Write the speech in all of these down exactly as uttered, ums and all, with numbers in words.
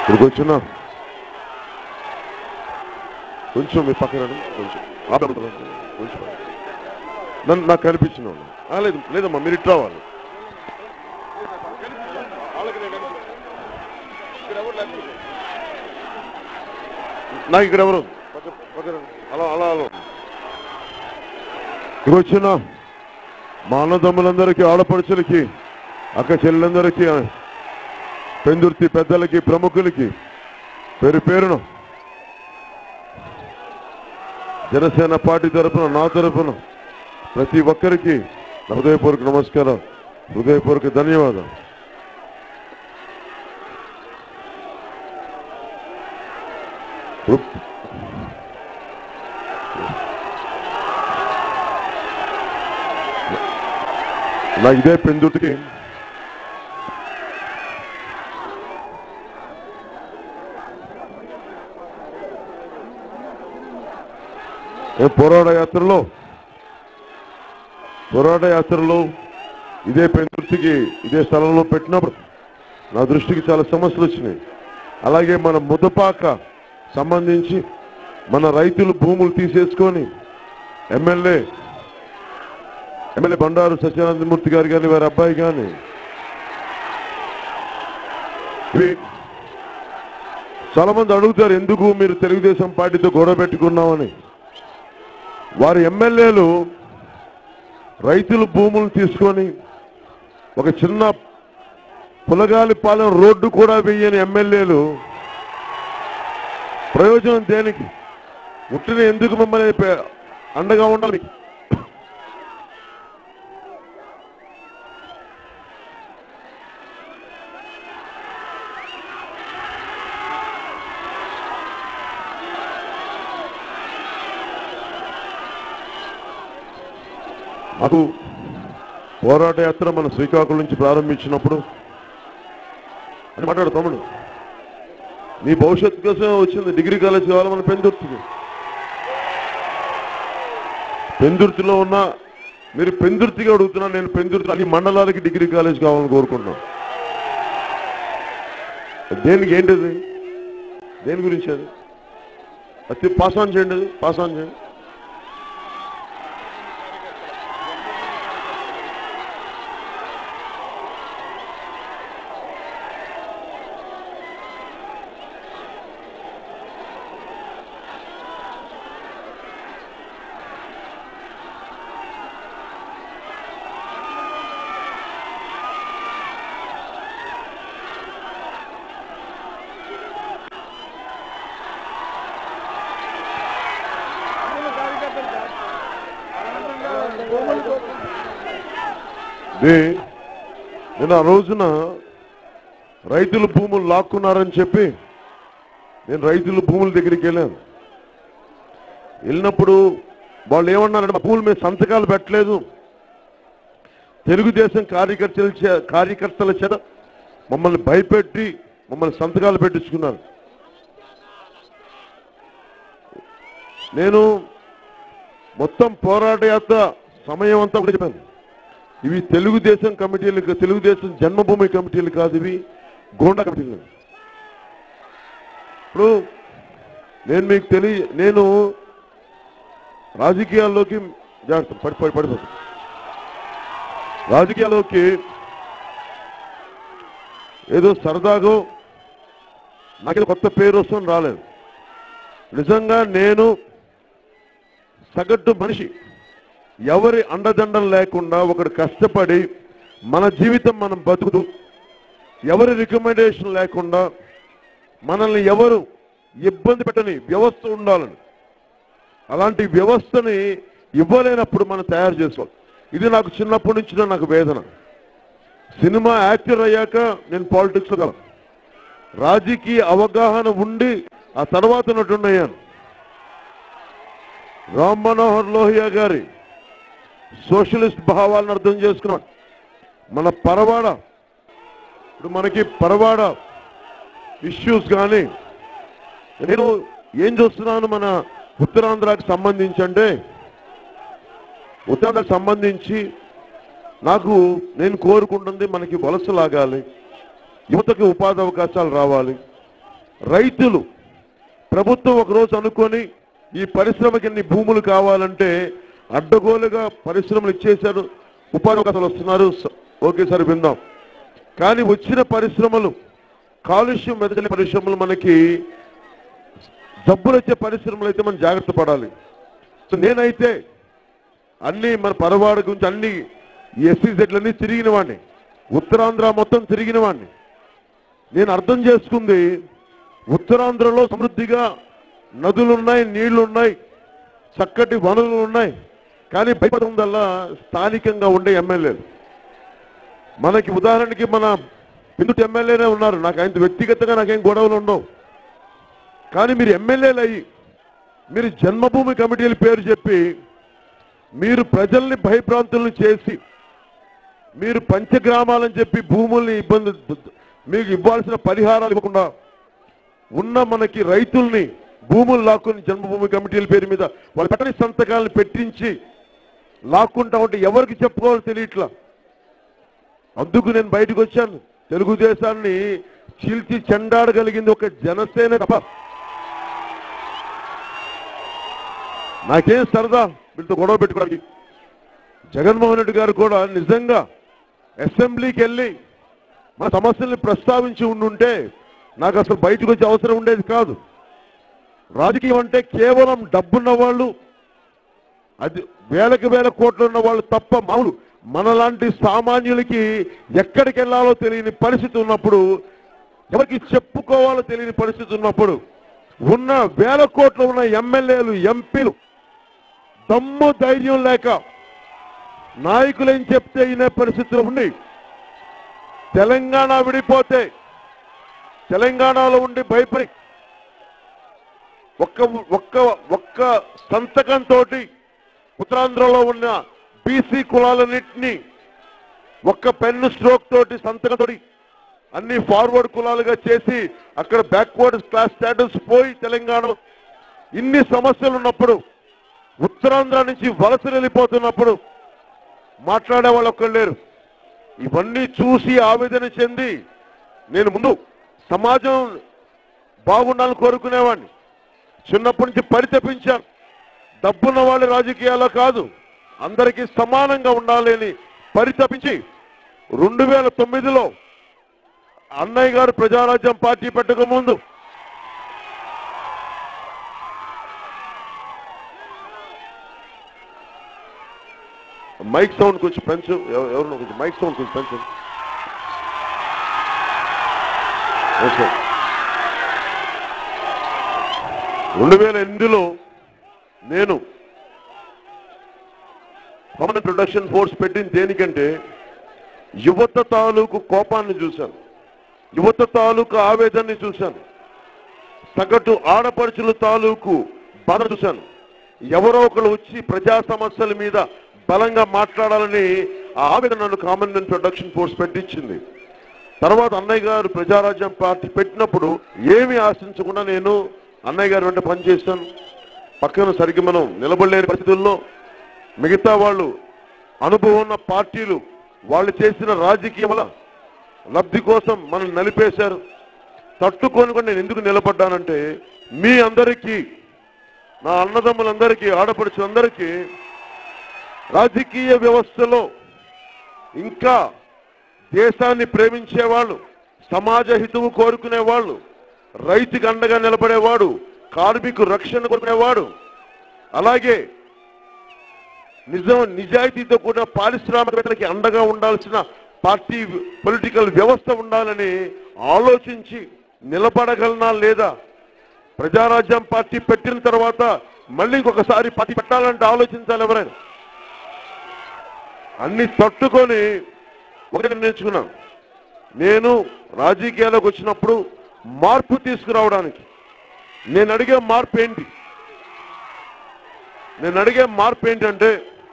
ఇప్పుడు కూర్చున్నా కొంచెం మీ పక్కన కొంచెం కొంచెం నన్ను నాకు కనిపించిన వాళ్ళు లేదు లేదమ్మా మీరు ఇట్లా వాళ్ళు నాకు ఇక్కడ ఎవరు అలా అలా అలా ఇక్కడ వచ్చిన మా అన్నదమ్ములందరికీ ఆడపడుచులకి అక్క చెల్లెలందరికీ పెందుర్తి పెద్దలకి ప్రముఖులకి పేరు పేరును జనసేన పార్టీ తరఫున నా తరఫున ప్రతి ఒక్కరికి హృదయపూర్వక నమస్కారం హృదయపూర్వక ధన్యవాదాలు. నా ఇదే పెందుర్తికి పోరాట యాత్రలో పోరాట యాత్రలో ఇదే పెందుర్తికి ఇదే స్థలంలో పెట్టినప్పుడు నా దృష్టికి చాలా సమస్యలు వచ్చినాయి. అలాగే మన ముదపాక సంబంధించి మన రైతులు భూములు తీసేసుకొని ఎమ్మెల్యే ఎమ్మెల్యే బండారు సత్యానందమూర్తి గారు కానీ వారి అబ్బాయి కానీ చాలా మంది అడుగుతారు ఎందుకు మీరు తెలుగుదేశం పార్టీతో గొడవ పెట్టుకున్నామని. వారి ఎమ్మెల్యేలు రైతుల భూములు తీసుకొని ఒక చిన్న పులగాలిపాలెం రోడ్డు కూడా వేయని ఎమ్మెల్యేలు ప్రయోజనం దేనికి? ఉట్టిన ఎందుకు మమ్మల్ని అండగా ఉండాలి? మాకు పోరాట యాత్ర మన శ్రీకాకుళం నుంచి ప్రారంభించినప్పుడు అని మాట్లాడు తమ్ముడు నీ భవిష్యత్తు కోసం వచ్చింది డిగ్రీ కాలేజ్ కావాలి మన పెందుర్తికి. పెందుర్తిలో ఉన్న మీరు పెందుర్తిగా అడుగుతున్నా, నేను పెందుర్తి అన్ని మండలాలకి డిగ్రీ కాలేజ్ కావాలని కోరుకుంటున్నాను. దేనికి ఏంటిది? దేని గురించి అది? అది పాస్ ఆన్ చేయండి, అది పాస్ ఆన్ చేయండి. నేను ఆ రోజున రైతుల భూములు లాక్కున్నారని చెప్పి నేను రైతుల భూముల దగ్గరికి వెళ్ళాను. వెళ్ళినప్పుడు వాళ్ళు ఏమన్నారంటే భూముల మీద సంతకాలు పెట్టలేదు, తెలుగుదేశం కార్యకర్తల కార్యకర్తల చేత మమ్మల్ని భయపెట్టి మమ్మల్ని సంతకాలు పెట్టించుకున్నారు. నేను మొత్తం పోరాట యాత్ర సమయం అంతా కూడా చెప్పాను, ఇవి తెలుగుదేశం కమిటీలు, తెలుగుదేశం జన్మభూమి కమిటీలు కాదు, ఇవి గోండా కమిటీలు. ఇప్పుడు నేను మీకు తెలియ నేను రాజకీయాల్లోకి జాగ్రత్త పడి పడి పడిపోతాను రాజకీయాల్లోకి ఏదో సరదాగో నాకు కొత్త పేరు వస్తుంది రాలేదు. నిజంగా నేను సగటు మనిషి, ఎవరి అండదండలు లేకుండా ఒకడు కష్టపడి మన జీవితం మనం బతుకుతూ ఎవరి రికమెండేషన్ లేకుండా మనల్ని ఎవరు ఇబ్బంది పెట్టని వ్యవస్థ ఉండాలని, అలాంటి వ్యవస్థని ఇవ్వలేనప్పుడు మనం తయారు చేసుకోవాలి. ఇది నాకు చిన్నప్పటి నుంచి నాకు వేదన. సినిమా యాక్టర్ అయ్యాక నేను పాలిటిక్స్లో కల రాజకీయ అవగాహన ఉండి ఆ తర్వాత నటున్నయ్యాను. రామ్ మనోహర్ లోహియా గారి సోషలిస్ట్ భావాలను అర్థం చేసుకున్నాడు. మన పరవాడ ఇప్పుడు మనకి పరవాడ ఇష్యూస్ కానీ నేను ఏం చూస్తున్నాను మన ఉత్తరాంధ్రకి సంబంధించి అంటే ఉత్తరాంధ్రకు సంబంధించి నాకు నేను కోరుకుంటుంది మనకి వలస లాగాలి, యువతకి ఉపాధి అవకాశాలు రావాలి, రైతులు ప్రభుత్వం ఒకరోజు అనుకొని ఈ పరిశ్రమకి ఎన్ని భూములు కావాలంటే అడ్డగోలుగా పరిశ్రమలు ఇచ్చేశారు, ఉపాధి అవకాశాలు వస్తున్నారు, ఓకేసారి విందాం. కానీ వచ్చిన పరిశ్రమలు కాలుష్యం మెదజల్లే పరిశ్రమలు, మనకి జబ్బులు వచ్చే పరిశ్రమలు అయితే మనం జాగ్రత్త పడాలి. సో నేనైతే అన్ని మన పరవాడ గురించి అన్ని ఎస్సీజెడ్లన్నీ తిరిగిన వాడిని, ఉత్తరాంధ్ర మొత్తం తిరిగిన వాడిని. నేను అర్థం చేసుకుంది, ఉత్తరాంధ్రలో సమృద్ధిగా నదులున్నాయి, నీళ్లున్నాయి, చక్కటి వనరులు ఉన్నాయి. కానీ భయపడందల్లా స్థానికంగా ఉండే ఎమ్మెల్యేలు. మనకి ఉదాహరణకి మన పిందుటి ఎమ్మెల్యేనే ఉన్నారు, నాకు ఆయన వ్యక్తిగతంగా నాకేం గొడవలు ఉండవు. కానీ మీరు ఎమ్మెల్యేలు అయ్యి మీరు జన్మభూమి కమిటీల పేరు చెప్పి మీరు ప్రజల్ని భయభ్రాంతులను చేసి మీరు పంచగ్రామాలని చెప్పి భూముల్ని ఇబ్బంది మీకు ఇవ్వాల్సిన పరిహారాలు ఇవ్వకుండా ఉన్న మనకి రైతుల్ని భూములు లాక్కుని జన్మభూమి కమిటీల పేరు మీద వాళ్ళ పెట్టని సంతకాలను పెట్టించి లాక్కుంటా ఉంటే ఎవరికి చెప్పుకోవాలో తెలియట్లా. అందుకు నేను బయటకు వచ్చాను. తెలుగుదేశాన్ని చీల్చి చెండాడగలిగింది ఒక జనసేన తప్ప నాకేం సరదా వీళ్ళతో గొడవ పెట్టుకోవడానికి. జగన్మోహన్ రెడ్డి గారు కూడా నిజంగా అసెంబ్లీకి వెళ్ళి మా సమస్యల్ని ప్రస్తావించి ఉండుంటే నాకు అసలు బయటకు వచ్చే అవసరం ఉండేది కాదు. రాజకీయం అంటే కేవలం డబ్బున్న వాళ్ళు, అది వేలకు వేల కోట్లు ఉన్న వాళ్ళు తప్ప మామూలు మనలాంటి సామాన్యులకి ఎక్కడికి వెళ్ళాలో తెలియని పరిస్థితి ఉన్నప్పుడు, ఎవరికి చెప్పుకోవాలో తెలియని పరిస్థితి ఉన్నప్పుడు ఉన్న వేల కోట్లు ఉన్న ఎమ్మెల్యేలు, ఎంపీలు దమ్ము ధైర్యం లేక నాయకులేం చెప్తే అయిన పరిస్థితులు ఉండి తెలంగాణ విడిపోతే తెలంగాణలో ఉండి భయపడి ఒక్క ఒక్క ఒక్క సంతకంతో ఉత్తరాంధ్రలో ఉన్న బీసీ కులాలన్నింటినీ ఒక్క పెన్ను స్ట్రోక్ తోటి సంతకంతో అన్ని ఫార్వర్డ్ కులాలుగా చేసి అక్కడ బ్యాక్వర్డ్ క్లాస్ స్టేటస్ పోయి తెలంగాణలో ఇన్ని సమస్యలు ఉన్నప్పుడు, ఉత్తరాంధ్ర నుంచి వలసలు వెళ్ళిపోతున్నప్పుడు మాట్లాడే వాళ్ళు ఒక్కరు లేరు. ఇవన్నీ చూసి ఆవేదన చెంది నేను ముందు సమాజం బాగుండాలని కోరుకునేవాడిని. చిన్నప్పటి నుంచి పరితపించాను. డబ్బున్న వాళ్ళ రాజకీయాల్లో కాదు, అందరికీ సమానంగా ఉండాలని పరితపించి రెండు వేల తొమ్మిదిలో అన్నయ్య గారు ప్రజారాజ్యం పార్టీ పెట్టక ముందు మైక్ సౌండ్ కొంచెం పెంచు, ఎవరు కొంచెం మైక్ సౌండ్ కొంచెం పెంచు. రెండు వేల ఎనిమిదిలో నేను పర్మనెంట్ ప్రొటెక్షన్ ఫోర్స్ పెట్టింది దేనికంటే యువత తాలూకు కోపాన్ని చూశాను, యువత తాలూకు ఆవేదనని చూశాను, సగటు ఆడపడుచుల తాలూకు బాధ చూశాను. ఎవరో ఒకరు వచ్చి ప్రజా సమస్యల మీద బలంగా మాట్లాడాలని ఆ ఆవేదన నన్ను కామన్ ప్రొటెక్షన్ ఫోర్స్ పెట్టించింది. తర్వాత అన్నయ్య గారు ప్రజారాజ్యం పార్టీ పెట్టినప్పుడు ఏమీ ఆశించకుండా నేను అన్నయ్య గారు వెంట పనిచేశాను. పక్కన సరిగ్గా మనం నిలబడలేని పరిస్థితుల్లో మిగతా వాళ్ళు అనుభవం ఉన్న పార్టీలు వాళ్ళు చేసిన రాజకీయాల లబ్ధి కోసం మనం నలిపేశారు. తట్టుకొని కూడా నేను ఎందుకు నిలబడ్డానంటే మీ అందరికీ, నా అన్నదమ్ములందరికీ, ఆడపడుచులందరికీ రాజకీయ వ్యవస్థలో ఇంకా దేశాన్ని ప్రేమించేవాళ్ళు, సమాజ హితవు కోరుకునేవాళ్ళు, రైతుకు అండగా నిలబడేవాడు, కార్మికు రక్షణ కోరుకునేవాడు, అలాగే నిజం నిజాయితీతో కూడిన పారిశ్రామికవేత్తలకి అండగా ఉండాల్సిన పార్టీ పొలిటికల్ వ్యవస్థ ఉండాలని ఆలోచించి నిలబడగలనా లేదా, ప్రజారాజ్యం పార్టీ పెట్టిన తర్వాత మళ్ళీ ఇంకొకసారి పార్టీ పెట్టాలంటే ఆలోచించాలి ఎవరైనా. అన్ని తట్టుకొని ఒకటి నేర్చుకున్నాను. నేను రాజకీయాల్లోకి వచ్చినప్పుడు మార్పు తీసుకురావడానికి నేను అడిగే మార్పు ఏంటి నేను అడిగే మార్పు ఏంటంటే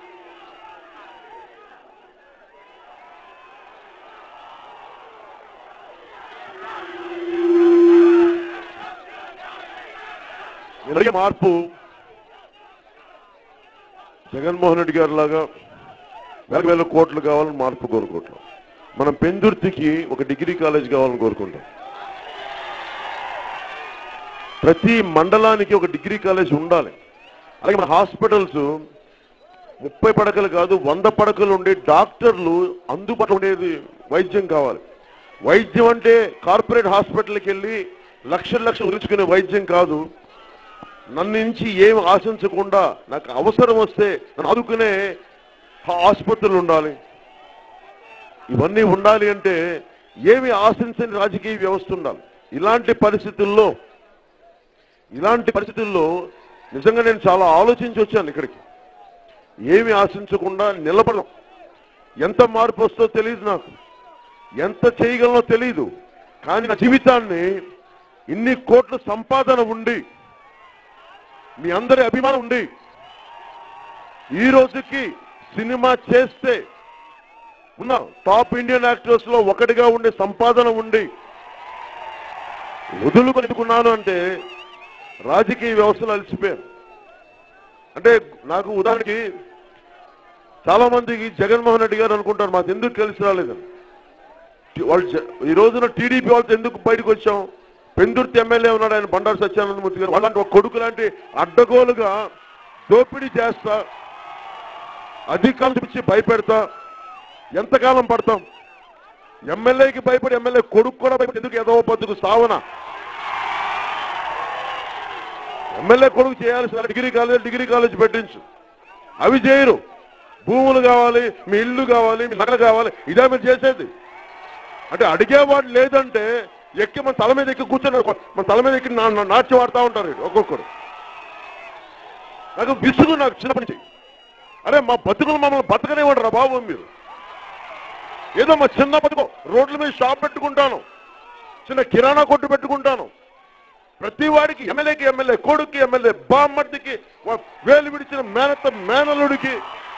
నేను అడిగే మార్పు జగన్మోహన్ రెడ్డి గారి లాగా వేల వేల కోట్లు కావాలని మార్పు కోరుకుంటాం. మనం పెందుర్తికి ఒక డిగ్రీ కాలేజ్ కావాలని కోరుకుంటాం. ప్రతి మండలానికి ఒక డిగ్రీ కాలేజ్ ఉండాలి. అలాగే మన హాస్పిటల్స్ ముప్పై పడకలు కాదు వంద పడకలు ఉండే డాక్టర్లు అందుబాటులో ఉండేది వైద్యం కావాలి. వైద్యం అంటే కార్పొరేట్ హాస్పిటల్కి వెళ్ళి లక్షల లక్షలు ఉరుచుకునే వైద్యం కాదు. నన్ను నుంచి ఏమి ఆశించకుండా నాకు అవసరం వస్తే నన్ను ఆదుకునే ఆసుపత్రులు ఉండాలి. ఇవన్నీ ఉండాలి అంటే ఏమి ఆశించని రాజకీయ వ్యవస్థ ఉండాలి. ఇలాంటి పరిస్థితుల్లో ఇలాంటి పరిస్థితుల్లో నిజంగా నేను చాలా ఆలోచించి వచ్చాను ఇక్కడికి. ఏమి ఆశించకుండా నిలబడడం. ఎంత మార్పు వస్తుందో తెలియదు, నాకు ఎంత చేయగలనో తెలియదు. కానీ నా జీవితాన్ని ఇన్ని కోట్ల సంపాదన ఉండి మీ అందరి అభిమానం ఉండి ఈ రోజుకి సినిమా చేస్తే ఉన్న టాప్ ఇండియన్ యాక్టర్స్ లో ఒకటిగా ఉండే సంపాదన ఉండి వదులుకొనుకున్నాను అంటే రాజకీయ వ్యవస్థలు అలసిపోయారు. అంటే నాకు ఉదాహరణకి చాలా మందికి జగన్మోహన్ రెడ్డి గారు అనుకుంటారు మాకు ఎందుకు కలిసి రాలేదని. వాళ్ళు ఈ రోజున టీడీపీ వాళ్ళతో ఎందుకు బయటకు వచ్చాం? పెందుర్తి ఎమ్మెల్యే ఉన్నాడు ఆయన బండారు సత్యానందమూర్తి గారు. వాళ్ళంటే ఒక కొడుకు లాంటి అడ్డగోలుగా దోపిడీ చేస్తా అధికారం చూపించి భయపెడతా ఎంతకాలం పడతాం? ఎమ్మెల్యేకి భయపడి ఎమ్మెల్యే కొడుకు కూడా భయపడి ఎందుకు ఎదవ బతుకు సావన? ఎమ్మెల్యే కొడుకు చేయాల్సిన డిగ్రీ కాలేజ్ డిగ్రీ కాలేజ్ పెట్టించు. అవి చేయరు. భూములు కావాలి, మీ ఇల్లు కావాలి, మీ నగలు కావాలి, ఇదే మీరు చేసేది. అంటే అడిగేవాడు లేదంటే ఎక్కి మన తల మీద ఎక్కి కూర్చొని మన తల మీద ఎక్కి నాట్యం ఆడుతూ ఉంటారు ఒక్కొక్కరు. నాకు విసుగు, నాకు చిన్నప్పటి నుంచి. అరే మా బతుకులు మమ్మల్ని బతకనేవాడు రా బాబు మీరు. ఏదో మా చిన్న బతుకు రోడ్ల మీద షాప్ పెట్టుకుంటాను, చిన్న కిరాణా కొట్టు పెట్టుకుంటాను. ప్రతి వాడికి ఎమ్మెల్యేకి ఎమ్మెల్యే కొడుక్కి ఎమ్మెల్యే బామ్మర్దికి వేలు విడిచిన మేనత్త మేనలుడికి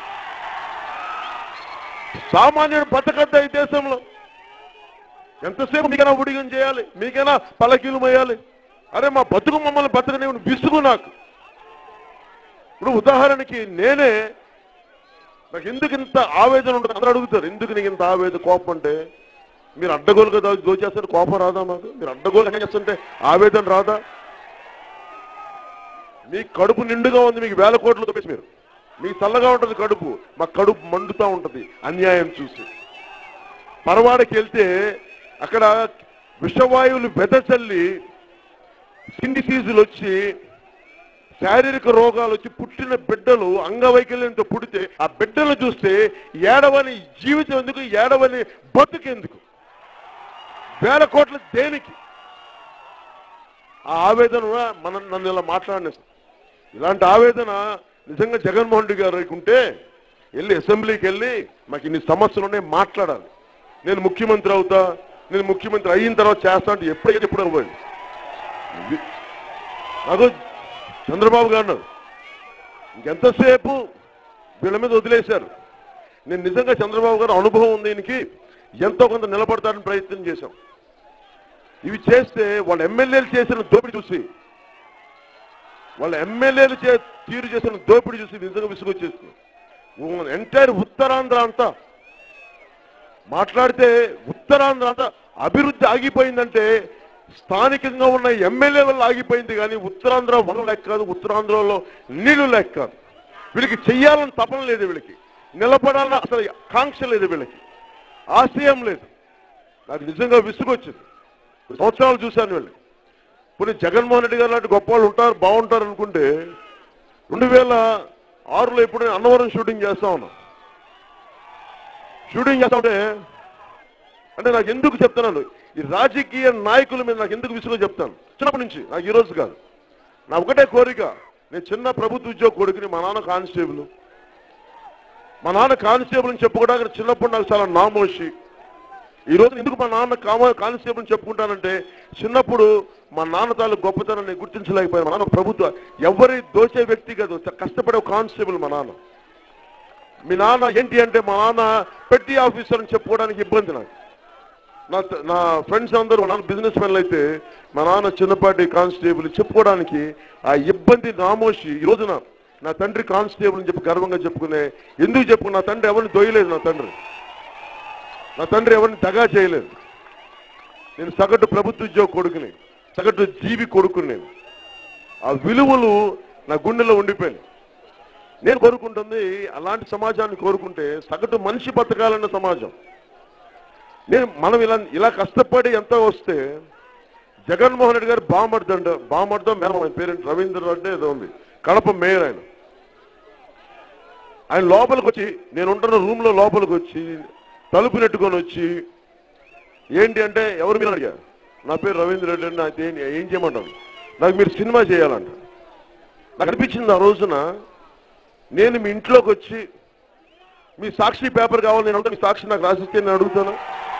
సామాన్యుడు బతకద్ద ఈ దేశంలో. ఎంతసేపు మీకైనా ఉడిగం చేయాలి, మీకైనా పలకీలు వేయాలి. అరే మా బతుకు మమ్మల్ని బతకనే విసుగు నాకు. ఇప్పుడు ఉదాహరణకి నేనే నాకు ఎందుకు ఇంత ఆవేదన ఉంటుంది అందరూ అడుగుతారు, ఎందుకు నీకు ఇంత ఆవేదన కోపం అంటే మీరు అడ్డగోలుగా దోచేస్తారు కోపం రాదా మాకు? మీరు అడ్డగోలుగా చేస్తుంటే ఆవేదన రాదా? మీ కడుపు నిండుగా ఉంది, మీకు వేల కోట్లు తప్పేసి మీరు మీకు చల్లగా ఉంటుంది కడుపు, మా కడుపు మండుతూ ఉంటుంది అన్యాయం చూసి. పరవాడకి వెళ్తే అక్కడ విషవాయువులు వెదచల్లి స్కిన్ డిసీజులు వచ్చి శారీరక రోగాలు వచ్చి పుట్టిన బిడ్డలు అంగవైకల్యంతో పుడితే ఆ బిడ్డలను చూస్తే ఏడవని జీవితం ఎందుకు, ఏడవని బతుకెందుకు? వేల కోట్ల దేనికి? ఆ ఆవేదన మనం నన్ను ఇలా మాట్లాడినేస్తాం. ఇలాంటి ఆవేదన నిజంగా జగన్మోహన్ రెడ్డి గారికి ఉంటే వెళ్ళి అసెంబ్లీకి వెళ్ళి మాకు ఇన్ని సమస్యలు ఉన్నాయి మాట్లాడాలి. నేను ముఖ్యమంత్రి అవుతా, నేను ముఖ్యమంత్రి అయిన తర్వాత చేస్తా అంటే ఎప్పుడైతే ఎప్పుడు అవ్వండి. నాకు చంద్రబాబు గారు ఇంకెంతసేపు వీళ్ళ మీద వదిలేశారు. నేను నిజంగా చంద్రబాబు గారు అనుభవం ఉంది, దీనికి ఎంతో కొంత నిలబడతారని ప్రయత్నం చేశాం. ఇవి చేస్తే వాళ్ళ ఎమ్మెల్యేలు చేసిన దోపిడీ చూసి వాళ్ళ ఎమ్మెల్యేలు చే తీరు చేసిన దోపిడీ చూసి నిజంగా విసుగొచ్చేస్తుంది. ఎంటైర్ ఉత్తరాంధ్ర అంతా మాట్లాడితే ఉత్తరాంధ్ర అంతా అభివృద్ధి ఆగిపోయిందంటే స్థానికంగా ఉన్న ఎమ్మెల్యే వల్ల ఆగిపోయింది, కానీ ఉత్తరాంధ్ర వనరు లెక్క కాదు, ఉత్తరాంధ్రలో నీళ్లు లెక్క కాదు. వీళ్ళకి చెయ్యాలని తపన లేదు, వీళ్ళకి నిలబడాలని అసలు కాంక్ష లేదు, వీళ్ళకి ఆశయం లేదు. నాకు నిజంగా విసుగొచ్చింది. సంవత్సరాలు చూశాను వీళ్ళు. ఇప్పుడు జగన్మోహన్ రెడ్డి గారు లాంటి గొప్ప వాళ్ళు ఉంటారు బాగుంటారు అనుకుంటే రెండు వేల ఆరులో ఇప్పుడు నేను అన్నవరం షూటింగ్ చేస్తా ఉన్నా. షూటింగ్ చేస్తా ఉంటే అంటే నాకు ఎందుకు చెప్తున్నాను, ఈ రాజకీయ నాయకుల మీద నాకు ఎందుకు విసుగు చెప్తాను. చిన్నప్పటి నుంచి నాకు ఈ రోజు కాదు, నా ఒకటే కోరిక, నేను చిన్న ప్రభుత్వ ఉద్యోగ కొడుకుని, మా నాన్న కానిస్టేబుల్, మా నాన్న కానిస్టేబుల్ అని చెప్పుకోవడానికి చిన్నప్పుడు నాకు చాలా నామోషి. ఈ రోజు ఎందుకు మా నాన్న కామ కానిస్టేబుల్ చెప్పుకుంటానంటే చిన్నప్పుడు మా నాన్న తాలూ గొప్పతనాన్ని గుర్తించలేకపోయాను. మా నాన్న ప్రభుత్వ ఎవరి దోచే వ్యక్తి కాదు, కష్టపడే కానిస్టేబుల్ మా నాన్న. మీ నాన్న ఏంటి అంటే మా నాన్న పెట్టి ఆఫీసర్ అని చెప్పుకోవడానికి ఇబ్బంది నాకు. నా నా ఫ్రెండ్స్ అందరూ మా నాన్న బిజినెస్ మెన్లు అయితే మా నాన్న చిన్నపాటి కానిస్టేబుల్ చెప్పుకోవడానికి ఆ ఇబ్బంది నామోషి. ఈ రోజున నా తండ్రి కానిస్టేబుల్ అని చెప్పి గర్వంగా చెప్పుకునే ఎందుకు చెప్పుకున్నా, నా తండ్రి ఎవరిని దొయ్యలేదు, నా తండ్రి నా తండ్రి ఎవరిని దగా చేయలేదు. నేను సగటు ప్రభుత్వ ఉద్యోగ కొడుకుని, సగటు జీవి కొడుకుని. నేను ఆ విలువలు నా గుండెలో ఉండిపోయింది. నేను కోరుకుంటుంది అలాంటి సమాజాన్ని కోరుకుంటే సగటు మనిషి బతకాలన్న సమాజం. నేను మనం ఇలా ఇలా కష్టపడి ఎంత వస్తే జగన్మోహన్ రెడ్డి గారు బామర్దండ బామర్దో మేడం ఆయన పేరెంట్ రవీంద్ర రెడ్డి ఏదో ఉంది, కడప మేయర్ ఆయన. ఆయన లోపలికి వచ్చి నేను ఉంటున్న రూమ్ లో లోపలికి వచ్చి తలుపు నెట్టుకొని వచ్చి ఏంటి అంటే ఎవరు మీరు అడిగారు, నా పేరు రవీంద్ర రెడ్డి అండి, అయితే ఏం చేయమంటాను, నాకు మీరు సినిమా చేయాలంట. నాకు అనిపించింది ఆ రోజున నేను మీ ఇంట్లోకి వచ్చి మీ సాక్షి పేపర్ కావాలి నేను అడుగుతా, మీ సాక్షి నాకు రాసిస్తే నేను అడుగుతాను,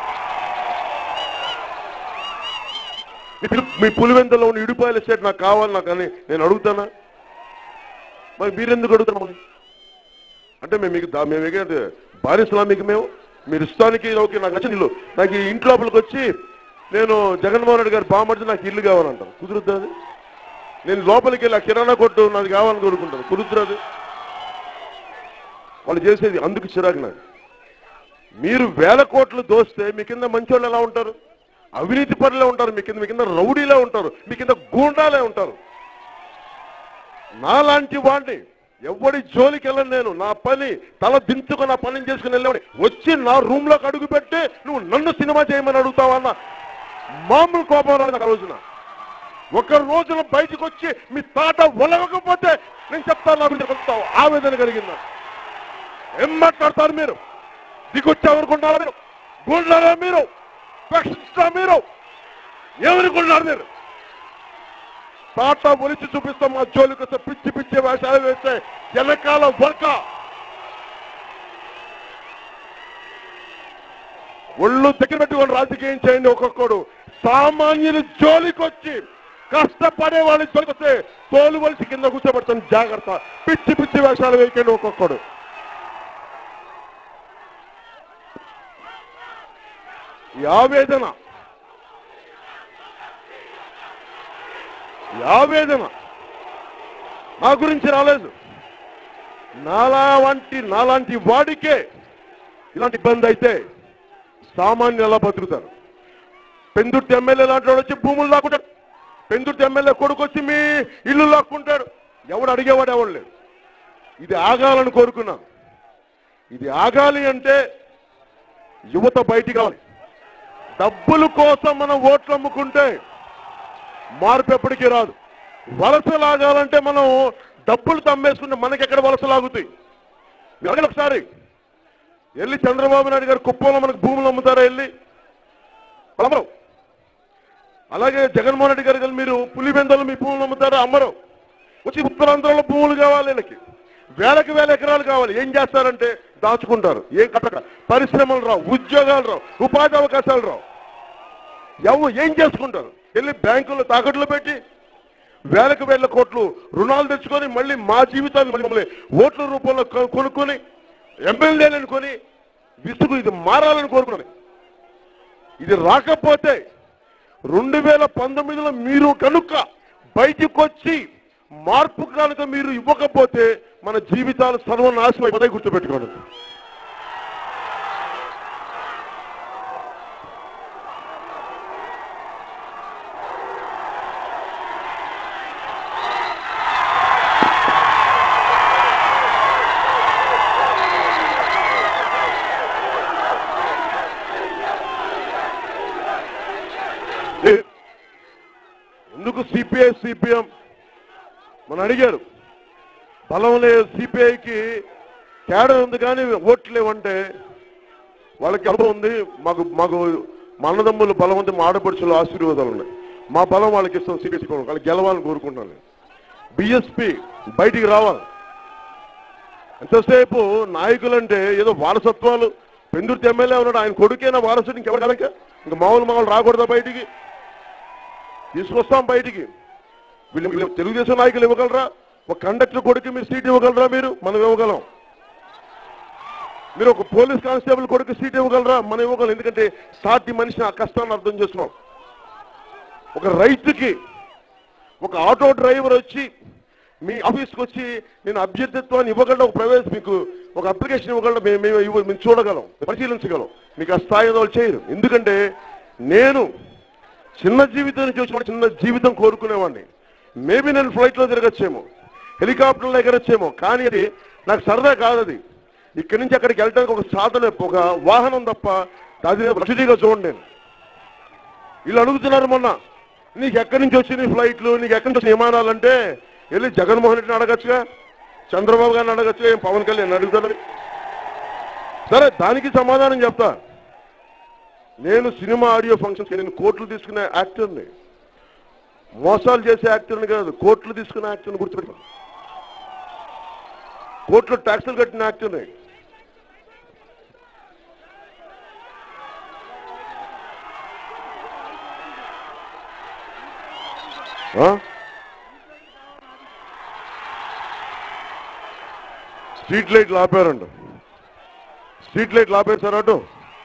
మీ పులివెందులో ఉన్న ఇడుపాయల ఎస్టేట్ నాకు కావాలి నాకు అని నేను అడుగుతానా? మరి మీరెందుకు అడుగుతాను అంటే మేము మీకు మేము ఏకంటే బానిసలా మీకు మేము మీరు ఇష్టానికి ఓకే నాకు నచ్చిన ఇల్లు నాకు ఈ ఇంటి లోపలికి వచ్చి నేను జగన్మోహన్ రెడ్డి గారు బామర్చి నాకు ఇల్లు కావాలంటాను, కుదురుతుంది? నేను లోపలికి వెళ్ళి ఆ కిరాణా కొట్టు నాకు కావాలని కోరుకుంటాను, కుదురుతుంది? వాళ్ళు చేసేది అందుకు చిరాకు నాకు. మీరు వేల కోట్లు దోస్తే మీ కింద మంచి వాళ్ళు ఎలా ఉంటారు? అవినీతి పరులే ఉంటారు, మీ కింద మీ కింద రౌడీలే ఉంటారు, మీ కింద గూండాలే ఉంటారు. నాలాంటి వాడిని ఎవడి జోలికి వెళ్ళను నేను, నా పని తల దించుకొని నా పని చేసుకుని వెళ్ళేవాడి వచ్చి నా రూమ్ లోకి అడుగు పెట్టి నువ్వు నన్ను సినిమా చేయమని అడుగుతావా అన్న మామూలు కోపం రాదు నాకు. ఆ రోజున ఒక రోజున బయటకు వచ్చి మీ తాట ఒలగకపోతే నేను చెప్తాను నా బిడ్డ వస్తావు ఆవేదన కలిగిందా? ఏం మాట్లాడతారు మీరు? దిగొచ్చామనుకుంటారా మీరు? గుండారా మీరు? మీరు ఏమనుకుంటున్నారు మీరు? తాట ఒలిచి చూపిస్తాం మా జోలికి వస్తే పిచ్చి పిచ్చి వేషాలు వేస్తే వెనకాల వర్క ఒళ్ళు దగ్గర పెట్టుకొని రాజకీయం చేయండి. ఒక్కొక్కడు సామాన్యులు జోలికి వచ్చి కష్టపడే వాళ్ళ జోలికి వస్తే తోలు వలిసి కింద కూర్చోబెడతాను, జాగ్రత్త. పిచ్చి పిచ్చి వేషాలు వేయకండి ఒక్కొక్కడు. ఈ ఆవేదన ఈ ఆవేదన నా గురించి రాలేదు. నాలా వంటి నాలాంటి వాడికే ఇలాంటి ఇబ్బంది అయితే సామాన్యులు ఎలా బతుకుతారు? పెందుర్తి ఎమ్మెల్యే లాంటి వాడు వచ్చి భూములు లాక్కుంటాడు, పెందుర్తి ఎమ్మెల్యే కొడుకు వచ్చి మీ ఇల్లు లాక్కుంటాడు. ఎవడు అడిగేవాడు ఎవడు లేడు. ఇది ఆగాలని కోరుకున్నాను. ఇది ఆగాలి అంటే యువత బయటికి రావాలి. డబ్బుల కోసం మనం ఓట్లు అమ్ముకుంటే మార్పు ఎప్పటికీ రాదు. వలస లాగాలంటే మనం డబ్బులు తమ్మేసుకుంటే మనకి ఎక్కడ వలస లాగుతాయి? ఒకసారి వెళ్ళి చంద్రబాబు నాయుడు గారు కుప్పంలో మనకు భూములు అమ్ముతారా? వెళ్ళి అమ్మరు. అలాగే జగన్మోహన్ రెడ్డి గారు మీరు పులివెందులు మీ భూములు అమ్ముతారా? అమ్మరు. వచ్చి ఉత్తరాంధ్రలో భూములు కావాలి, వీళ్ళకి వేలకు వేల ఎకరాలు కావాలి. ఏం చేస్తారంటే దాచుకుంటారు. ఏం కట్టక పరిశ్రమలు రావు, ఉద్యోగాలు రావు, ఉపాధి అవకాశాలు రావు. ఎవరు ఏం చేసుకుంటారు? వెళ్ళి బ్యాంకుల్లో తాకట్లు పెట్టి వేలకు వేల కోట్లు రుణాలు తెచ్చుకొని మళ్ళీ మా జీవితాన్ని మళ్ళీ ఓట్ల రూపంలో కొనుక్కొని ఎమ్మెల్యేలను కొని విసుగు. ఇది మారాలని కోరుకున్నాను. ఇది రాకపోతే రెండు వేల పంతొమ్మిదిలో మీరు కనుక బయటికి వచ్చి మార్పు కనుక మీరు ఇవ్వకపోతే మన జీవితాలు సర్వనాశనం అయిపోతాయి, గుర్తుపెట్టుకోండి. ఎందుకు సిపిఐ సిపిఎం మనం అడిగారు, బలం లేదు సిపిఐకి తేడా ఉంది కానీ ఓట్లు లేవంటే వాళ్ళకి అనుభవం ఉంది. మాకు మాకు మా అన్నదమ్ములు బలం ఉంది, మా ఆడపడుచులు ఆశీర్వాదాలు ఉన్నాయి, మా బలం వాళ్ళకి ఇస్తాం. సిపిఐ వాళ్ళకి గెలవాలని కోరుకుంటున్నాను. బిఎస్పీ బయటికి రావాలి. ఎంతసేపు నాయకులంటే ఏదో వారసత్వాలు. పెందుర్తి ఎమ్మెల్యే ఉన్నాడు, ఆయన కొడుకైనా వారసుడు, ఇంకెవరు కనుక ఇంకా మామూలు మామూలు రాకూడదా? బయటికి తీసుకొస్తాం బయటికి. వీళ్ళు తెలుగుదేశం నాయకులు ఇవ్వగలరా? ఒక కండక్టర్ కొడుకు మీరు సీట్ ఇవ్వగలరా? మీరు మనం ఇవ్వగలం. మీరు ఒక పోలీస్ కానిస్టేబుల్ కొడుకు సీట్ ఇవ్వగలరా? మనం ఇవ్వగలం. ఎందుకంటే సాటి మనిషిని ఆ కష్టాన్ని అర్థం చేస్తున్నాం. ఒక రైతుకి ఒక ఆటో డ్రైవర్ వచ్చి మీ ఆఫీస్కి వచ్చి నేను అభ్యర్థిత్వాన్ని ఇవ్వగలం, ఒక ప్రవేశ మీకు ఒక అప్లికేషన్ ఇవ్వగలం, మేము మేము మేము చూడగలం, పరిశీలించగలం. మీకు ఆ స్థాయి వాళ్ళు చేయరు. ఎందుకంటే నేను చిన్న జీవితాన్ని చూసి చిన్న జీవితం కోరుకునేవాడిని. మేబీ నేను ఫ్లైట్లో తిరగచ్చేమో, హెలికాప్టర్లో ఎగరొచ్చేమో, కానీ అది నాకు సరదా కాదు. అది ఇక్కడి నుంచి అక్కడికి వెళ్ళడానికి ఒక సాధన, ఒక వాహనం తప్ప అది లక్షడీగా చూడండి. నేను వీళ్ళు అడుగుతున్నారు మొన్న, నీకు ఎక్కడి నుంచి వచ్చింది ఫ్లైట్లు, నీకు ఎక్కడి నుంచి వచ్చిన విమానాలు అంటే, వెళ్ళి జగన్మోహన్ రెడ్డిని అడగచ్చుగా, చంద్రబాబు గారిని అడగచ్చుగా, ఏం పవన్ కళ్యాణ్ అడుగుతారు. సరే, దానికి సమాధానం చెప్తా. నేను సినిమా ఆడియో ఫంక్షన్స్ నేను కోట్లు తీసుకునే యాక్టర్ని, మోసాలు చేసే యాక్టర్ని కాదు, కోట్లు తీసుకునే యాక్టర్ని గుర్తుపెట్టుకో. కోట్లు ట్యాక్సులు కట్టిన యాక్టర్ని. స్ట్రీట్ లైట్లు ఆపారంట, స్ట్రీట్ లైట్లు ఆపేశారు అటు.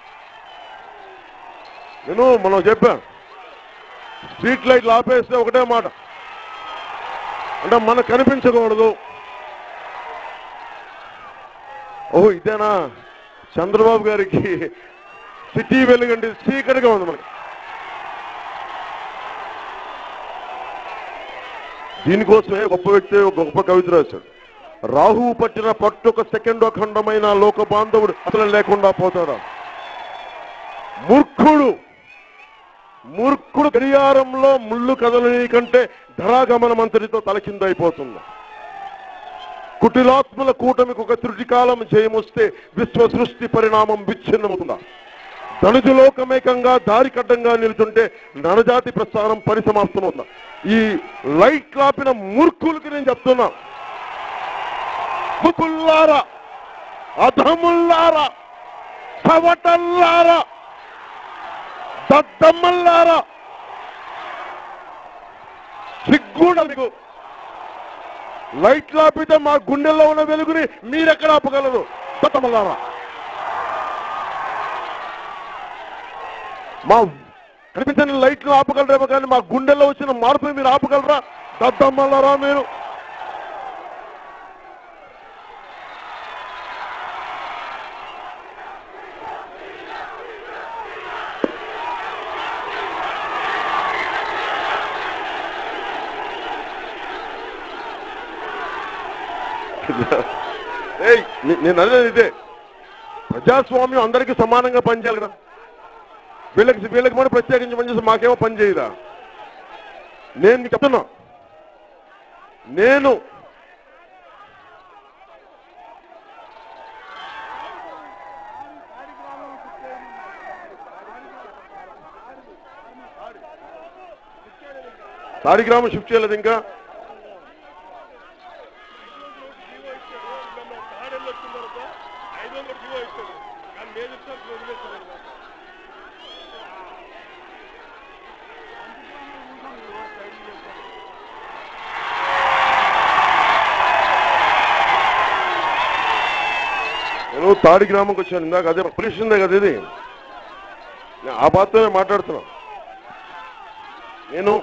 నేను మనం చెప్పాను, స్ట్రీట్ లైట్లు ఆపేస్తే ఒకటే మాట, అంటే మనకు కనిపించకూడదు. ఓహో, ఇదేనా చంద్రబాబు గారికి సిటీ వెలుగండి, చీకటిగా ఉంది మనకి. దీనికోసమే గొప్ప వ్యక్తి ఒక గొప్ప కవిత రాశాడు. రాహువు పట్టిన పట్టొక సెకండ్ అఖండమైన లోక బాంధవుడు అసలు లేకుండా పోతాడా. మూర్ఖుడు మూర్ఖుడు గడియారంలో ముళ్ళు కదలని కంటే ధరాగమనం అంతటితో తలకిందైపోతుంది. కుటిలాత్మల కూటమికి ఒక త్రుటికాలం జయమొస్తే విశ్వ సృష్టి పరిణామం విచ్ఛిన్నమవుతుందా. ధనుజులోకమేకంగా దారి కడ్డంగా నిలుచుంటే నరజాతి ప్రస్థానం పరిసమాప్తమవుతుందా. ఈ లైట్ లాపిన మూర్ఖులకి నేను చెప్తున్నా, ముకుల్లారా, అధముల్లారా, సవటల్లారా, దద్దమ్మల్లారా, సిగ్గుండ మీకు. లైట్ లాపితే మా గుండెల్లో ఉన్న వెలుగుని మీరెక్కడ ఆపగలరు? దద్దమ్మల్లారా, మా కనిపించని లైట్లు ఆపగలరేమో కానీ మా గుండెల్లో వచ్చిన మార్పుని మీరు ఆపగలరా? దద్దమ్మల్లారా మీరు. ఏయ్, నేను అనేది ఇదే, ప్రజాస్వామ్యం అందరికీ సమానంగా పనిచేయాలి కదా. వీళ్ళకి వీళ్ళకి మనం ప్రత్యేకించి పనిచేస్తే మాకేమో పని చేయదా? నేను మీకు చెప్తున్నా, నేను తాడి గ్రామం షిఫ్ట్ చేయలేదు ఇంకా. నేను తాడి గ్రామంకి వచ్చాను ఇందాక, అదే పొల్యూషన్ కదా ఇది, ఆ బాధతోనే మాట్లాడుతున్నా. నేను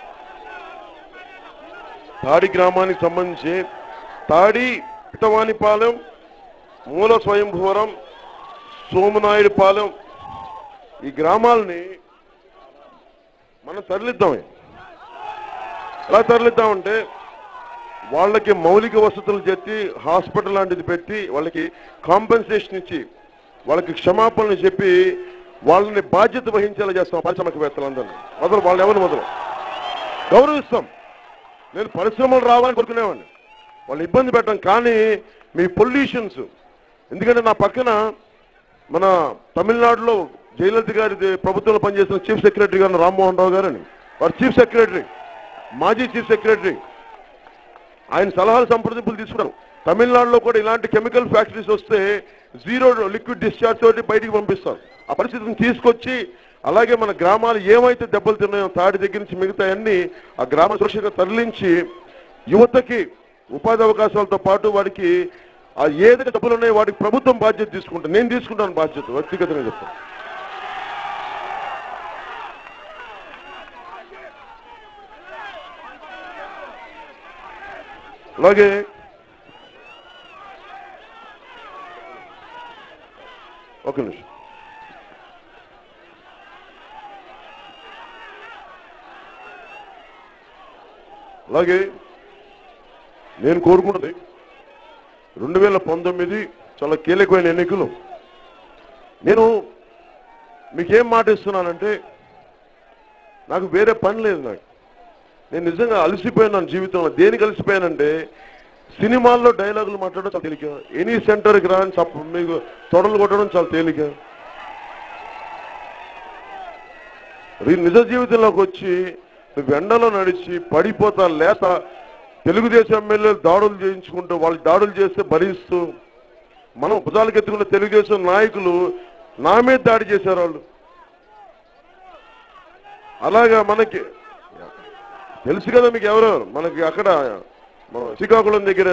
తాడి గ్రామానికి సంబంధించి తాడి, పిటవానిపాలెం, మూల స్వయంభూవరం, సోమనాయుడుపాలెం ఈ గ్రామాలని మనం తరలిద్దామే. ఎలా తరలిద్దామంటే వాళ్ళకి మౌలిక వసతులు చేసి హాస్పిటల్ లాంటిది పెట్టి వాళ్ళకి కాంపెన్సేషన్ ఇచ్చి వాళ్ళకి క్షమాపణలు చెప్పి వాళ్ళని బాధ్యత వహించేలా చేస్తాం. పారిశ్రామికవేత్తలందరినీ మొదలు వాళ్ళు ఎవరిని మొదలు గౌరవిస్తాం. నేను పరిశ్రమలు రావాలని కోరుకునేవాడిని, వాళ్ళు ఇబ్బంది పెట్టడం. కానీ మీ పొల్యూషన్స్, ఎందుకంటే నా పక్కన మన తమిళనాడులో జయలలిత గారి ప్రభుత్వంలో పనిచేసిన చీఫ్ సెక్రటరీ గారు రామ్మోహన్ రావు గారు అని, వారు చీఫ్ సెక్రటరీ, మాజీ చీఫ్ సెక్రటరీ, ఆయన సలహాలు సంప్రదింపులు తీసుకున్నారు. తమిళనాడులో కూడా ఇలాంటి కెమికల్ ఫ్యాక్టరీస్ వస్తే జీరో లిక్విడ్ డిశ్చార్జ్ తోటి బయటికి పంపిస్తారు. ఆ పరిస్థితిని తీసుకొచ్చి అలాగే మన గ్రామాలు ఏమైతే దెబ్బలు తిన్నాయో తాడి దగ్గర నుంచి మిగతా అన్ని ఆ గ్రామ సురక్షగా తరలించి యువతకి ఉపాధి అవకాశాలతో పాటు వాడికి ఆ ఏదైతే డబ్బులు ఉన్నాయో వాడికి ప్రభుత్వం బాధ్యత తీసుకుంటాను. నేను తీసుకుంటాను బాధ్యత, వ్యక్తిగతంగా చెప్తాను. అలాగే ఒక నిమిషం, అలాగే నేను కోరుకున్నది రెండు వేల పంతొమ్మిది చాలా కీలకమైన ఎన్నికలు. నేను మీకేం మాట ఇస్తున్నానంటే, నాకు వేరే పని లేదు. నాకు నేను నిజంగా అలసిపోయాను జీవితంలో. దేనికి అలసిపోయానంటే, సినిమాల్లో డైలాగులు మాట్లాడడం చాలా తేలిక, ఎనీ సెంటర్కి రాని చప్ప మీకు తొడలు కొట్టడం చాలా తేలిక. నిజ జీవితంలోకి వచ్చి నువ్వు ఎండలో నడిచి పడిపోతా లేత తెలుగుదేశం ఎమ్మెల్యేలు దాడులు చేయించుకుంటూ వాళ్ళు దాడులు చేస్తే భరిస్తూ మనం భుజాలకు ఎత్తుకున్న తెలుగుదేశం నాయకులు నా మీద దాడి చేశారు వాళ్ళు. అలాగా మనకి తెలుసు కదా మీకు ఎవరెవరు. మనకి అక్కడ మన శ్రీకాకుళం దగ్గర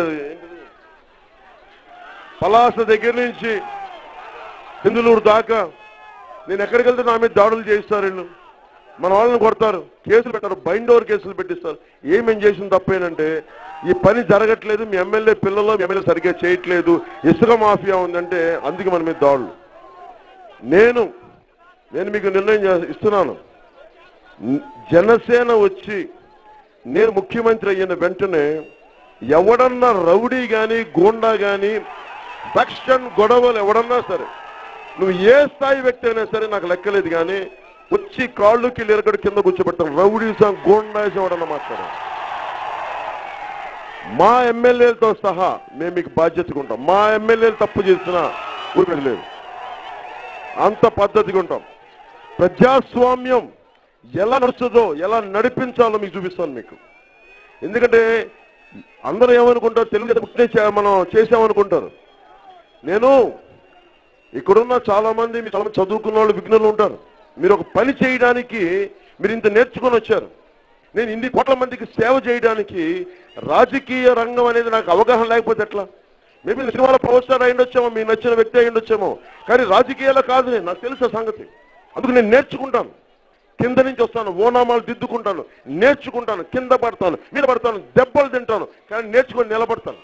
పలాస దగ్గర నుంచి హిందులూరు దాకా నేను ఎక్కడికి వెళ్తే నా మీద దాడులు చేయిస్తారు వీళ్ళు. మన వాళ్ళని కొడతారు, కేసులు పెట్టారు, బైండ్ ఓవర్ కేసులు పెట్టిస్తారు. ఏమేం చేసిన తప్పేనంటే, ఈ పని జరగట్లేదు, మీ ఎమ్మెల్యే పిల్లలు మీ ఎమ్మెల్యే సరిగ్గా చేయట్లేదు, ఇసుక మాఫియా ఉందంటే అందుకే మన మీద దాడులు. నేను నేను మీకు నిర్ణయం ఇస్తున్నాను. జనసేన వచ్చి నేను ముఖ్యమంత్రి అయిన వెంటనే ఎవడన్నా రౌడీ కానీ గూండా కానీ సెక్షన్ గొడవలు ఎవడన్నా సరే, నువ్వు ఏ స్థాయి వ్యక్తి అయినా సరే నాకు లెక్కలేదు, కానీ వచ్చి కాళ్ళుకి లేరగడు కింద కూర్చోబెడతాను. రౌడీసం గూండాసం ఎవడన్నా మాట్లాడారు. మా ఎమ్మెల్యేలతో సహా మేము మీకు బాధ్యతగా ఉంటాం. మా ఎమ్మెల్యేలు తప్పు చేసినా ఊరుకోలేదు, అంత పద్ధతిగా ఉంటాం. ప్రజాస్వామ్యం ఎలా నడుస్తుందో ఎలా నడిపించాలో మీకు చూపిస్తాను మీకు. ఎందుకంటే అందరూ ఏమనుకుంటారు, తెలుగు పుట్టినే మనం చేసామనుకుంటారు. నేను ఇక్కడున్న చాలా మంది చాలా మంది చదువుకున్న వాళ్ళు విఘ్నులు ఉంటారు. మీరు ఒక పని చేయడానికి మీరు ఇంత నేర్చుకొని వచ్చారు. నేను ఇన్ని కోట్ల మందికి సేవ చేయడానికి రాజకీయ రంగం అనేది నాకు అవగాహన లేకపోతే ఎట్లా? మేబీ సినిమాలో పవర్ స్టార్ అయ్యుండొచ్చేమో, మీకు నచ్చిన వ్యక్తి అయ్యుండొచ్చేమో, కానీ రాజకీయాల్లో కాదు. నేను నాకు తెలిసిన సంగతి, అందుకు నేను నేర్చుకుంటాను. కింద నుంచి వస్తాను, ఓనామాలు దిద్దుకుంటాను, నేర్చుకుంటాను, కింద పడతాను, మీద పడతాను, దెబ్బలు తింటాను, కానీ నేర్చుకొని నిలబడతాను.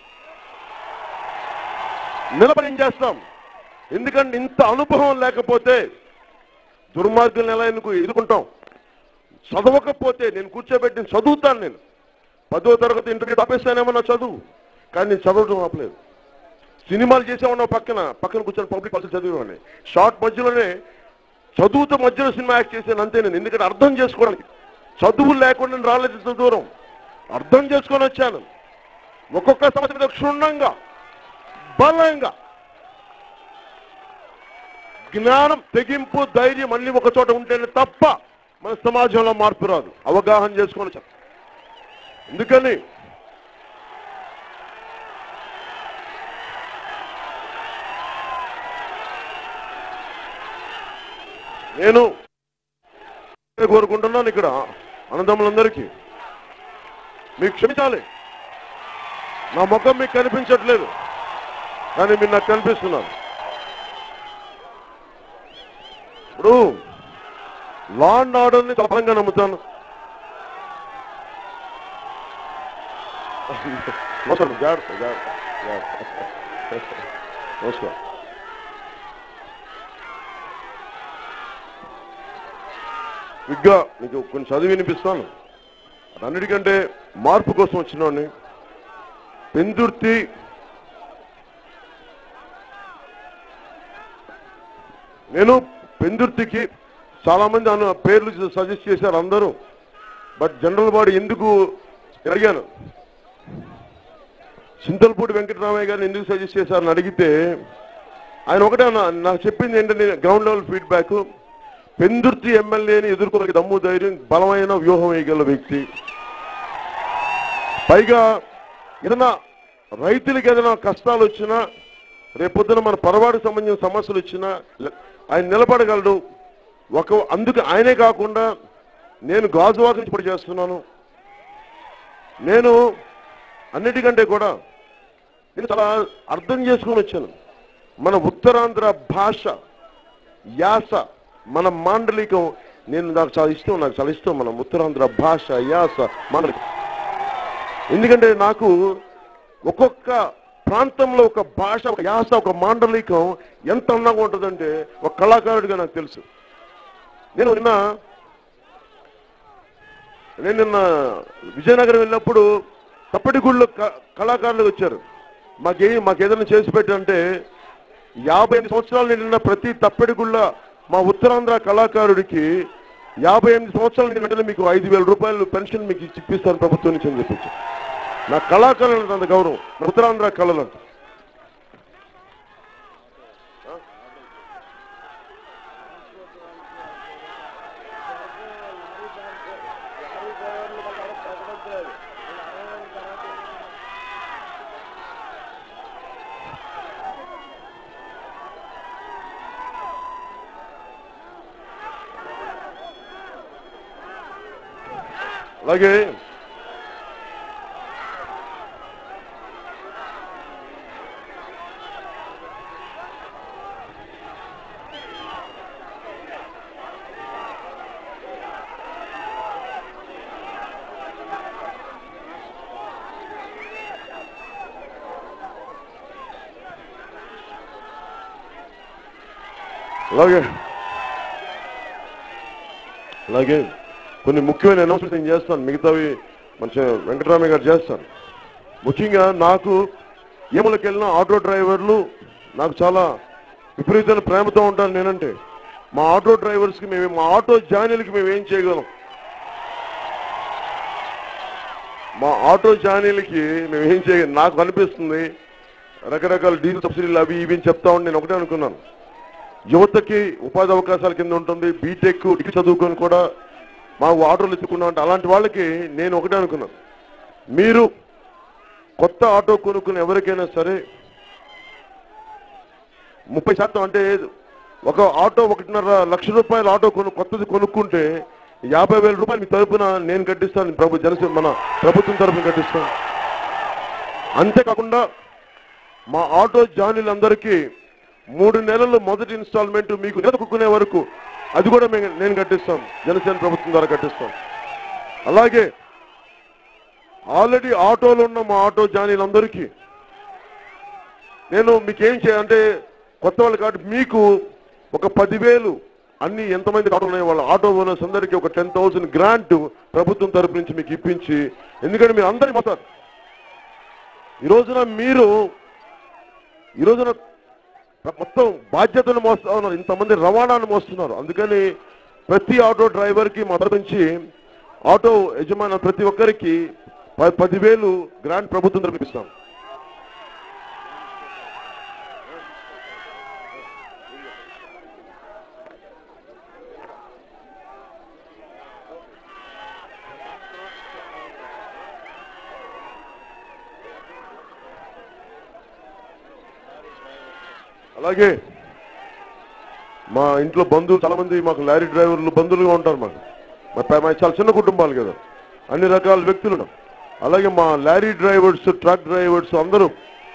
నిలబడి ఏం చేస్తాం? ఎందుకంటే ఇంత అనుభవం లేకపోతే దుర్మార్గులను ఎలా ఎందుకు ఎదుర్కొంటాం? చదవకపోతే నేను కూర్చోబెట్టి నేను చదువుతాను. నేను పదో తరగతి ఇంటర్వ్యూ ఆపేస్తానేమో నా చదువు, కానీ నేను చదవడం ఆపలేదు. సినిమాలు చేసేవాడిని పక్కన పక్కన కూర్చొని పబ్లిక్ పాలసీ చదివేవాడిని. షార్ట్ మధ్యలోనే చదువుతో మధ్యలో సినిమా యాక్ట్ చేశాను అంతే నేను. ఎందుకంటే అర్థం చేసుకోవడానికి, చదువు లేకుండా నేను రాలేదు ఇంత దూరం, అర్థం చేసుకొని వచ్చాను. ఒక్కొక్క సమస్య మీద క్షుణ్ణంగా బలంగా జ్ఞానం, తెగింపు, ధైర్యం అన్ని ఒక చోట ఉంటేనే తప్ప మన సమాజంలో మార్పు రాదు. అవగాహన చేసుకొని వచ్చాను. ఎందుకని నేను కోరుకుంటున్నాను ఇక్కడ అన్నదమ్ములందరికీ, మీకు క్షమించాలి. నా ముఖం మీకు కనిపించట్లేదు, కానీ మీరు నాకు కనిపిస్తున్నారు. ఇప్పుడు లా అండ్ ఆర్డర్ని చాలా బలంగా నమ్ముతాను. నమస్కారం, జాగ్రత్త జాగ్రత్త నమస్కారం. విగ్గా మీకు కొన్ని చదివి వినిపిస్తాను. అన్నిటికంటే మార్పు కోసం వచ్చినవాడిని. పెందుర్తి నేను పెందుర్తికి చాలా మంది అను పేర్లు సజెస్ట్ చేశారు అందరూ. బట్ జనరల్ బాడీ ఎందుకు అడిగాను, చింతలపూడి వెంకటరామయ్య గారిని ఎందుకు సజెస్ట్ చేశారని అడిగితే ఆయన ఒకటే నాకు చెప్పింది ఏంటంటే, గ్రౌండ్ లెవెల్ ఫీడ్బ్యాక్, పెందుర్తి ఎమ్మెల్యేని ఎదుర్కోగల దమ్ము ధైర్యం, బలమైన వ్యూహం వేయగల వ్యక్తి. పైగా ఏదైనా రైతులకి ఏదైనా కష్టాలు వచ్చినా, రేపొద్దున మన పరవాడికి సంబంధించిన సమస్యలు వచ్చినా ఆయన నిలబడగలడు. ఒక అందుకు ఆయనే కాకుండా నేను గాజువాక నుంచి ఇప్పుడు చేస్తున్నాను. నేను అన్నిటికంటే కూడా నేను చాలా అర్థం చేసుకొని వచ్చాను. మన ఉత్తరాంధ్ర భాష, యాస, మన మాండలికం నేను నాకు చాలా ఇష్టం. నాకు చాలా ఇష్టం మన ఉత్తరాంధ్ర భాష, యాస, మాండలికం. ఎందుకంటే నాకు ఒక్కొక్క ప్రాంతంలో ఒక భాష, ఒక యాస, ఒక మాండలికం ఎంత అందంగా ఉంటుందంటే ఒక కళాకారుడిగా నాకు తెలుసు. నేను నిన్న నేను నిన్న విజయనగరం వెళ్ళినప్పుడు తప్పటిగుళ్ళు కళాకారులు వచ్చారు. మాకే మాకేదైనా చేసి పెట్టంటే యాభై ఎనిమిది సంవత్సరాలు నిండిన ప్రతి తప్పెడిగుళ్ళ మా ఉత్తరాంధ్ర కళాకారుడికి యాభై ఎనిమిది సంవత్సరాలు నిండిన మీకు ఐదు వేల రూపాయలు పెన్షన్ మీకు ఇప్పిస్తాను ప్రభుత్వం నుంచి అని చెప్పచ్చు. నా కళాకారులు అంత గౌరవం, ఉత్తరాంధ్ర కళలు. అలాగే అలాగే అలాగే కొన్ని ముఖ్యమైన అనౌన్స్మెంట్స్ నేను చేస్తాను, మిగతావి మంచి వెంకటరామయ్య గారు చేస్తాను. ముఖ్యంగా నాకు ఏములకి వెళ్ళిన ఆటో డ్రైవర్లు నాకు చాలా విపరీతమైన ప్రేమతో ఉంటాను. నేనంటే మా ఆటో డ్రైవర్స్కి మేము మా ఆటో జానీలకి మేము ఏం చేయగలం, మా ఆటో జానీలకి మేము ఏం చేయగలం. నాకు అనిపిస్తుంది రకరకాల డీజిల్ సబ్సిడీలు అవి ఇవి చెప్తా ఉండి నేను ఒకటే అనుకున్నాను, యువతకి ఉపాధి అవకాశాల కింద ఉంటుంది, బీటెక్ డిగ్రీ చదువుకొని కూడా మా ఆటోలు ఎత్తుకున్నాం అంటే అలాంటి వాళ్ళకి నేను ఒకటే అనుకున్నాను, మీరు కొత్త ఆటో కొనుక్కుని ఎవరికైనా సరే ముప్పై శాతం అంటే ఒక ఆటో ఒకటిన్నర లక్ష రూపాయల ఆటో కొను కొత్తది కొనుక్కుంటే యాభై వేల రూపాయలు మీ తరపున నేను కట్టిస్తాను, ప్రభు జనసేన మన ప్రభుత్వం తరపున కట్టిస్తాను. అంతేకాకుండా మా ఆటో జానీలందరికీ మూడు నెలలు మొదటి ఇన్స్టాల్మెంట్ మీకు నెలకొక్కునే వరకు అది కూడా మేము నేను కట్టిస్తాం, జనసేన ప్రభుత్వం ద్వారా కట్టిస్తాం. అలాగే ఆల్రెడీ ఆటోలు ఉన్న మా ఆటో జానీలందరికీ నేను మీకేం చేయాలంటే కొత్త వాళ్ళు కాబట్టి మీకు ఒక పదివేలు అన్ని ఎంతమంది ఆటో ఉన్నాయి వాళ్ళ ఆటో ఓనర్స్ అందరికీ ఒక టెన్ థౌసండ్ గ్రాంట్ ప్రభుత్వం తరపు నుంచి మీకు ఇప్పించి, ఎందుకంటే మీరు అందరికీ పోతారు. ఈ రోజున మీరు ఈ రోజున మొత్తం బాధ్యతను మోస్తా ఉన్నారు, ఇంతమంది రవాణాను మోస్తున్నారు. అందుకని ప్రతి ఆటో డ్రైవర్కి మా తరపు నుంచి ఆటో యజమాని ప్రతి ఒక్కరికి పదివేలు గ్రాంట్ ప్రభుత్వం తరపు ఇస్తాం. అలాగే మా ఇంట్లో బంధువులు చాలా మంది మాకు లారీ డ్రైవర్లు బంధువులుగా ఉంటారు. మాకు మా చాలా చిన్న కుటుంబాలు కదా, అన్ని రకాల వ్యక్తులు. అలాగే మా లారీ డ్రైవర్స్ ట్రక్ డ్రైవర్స్ అందరూ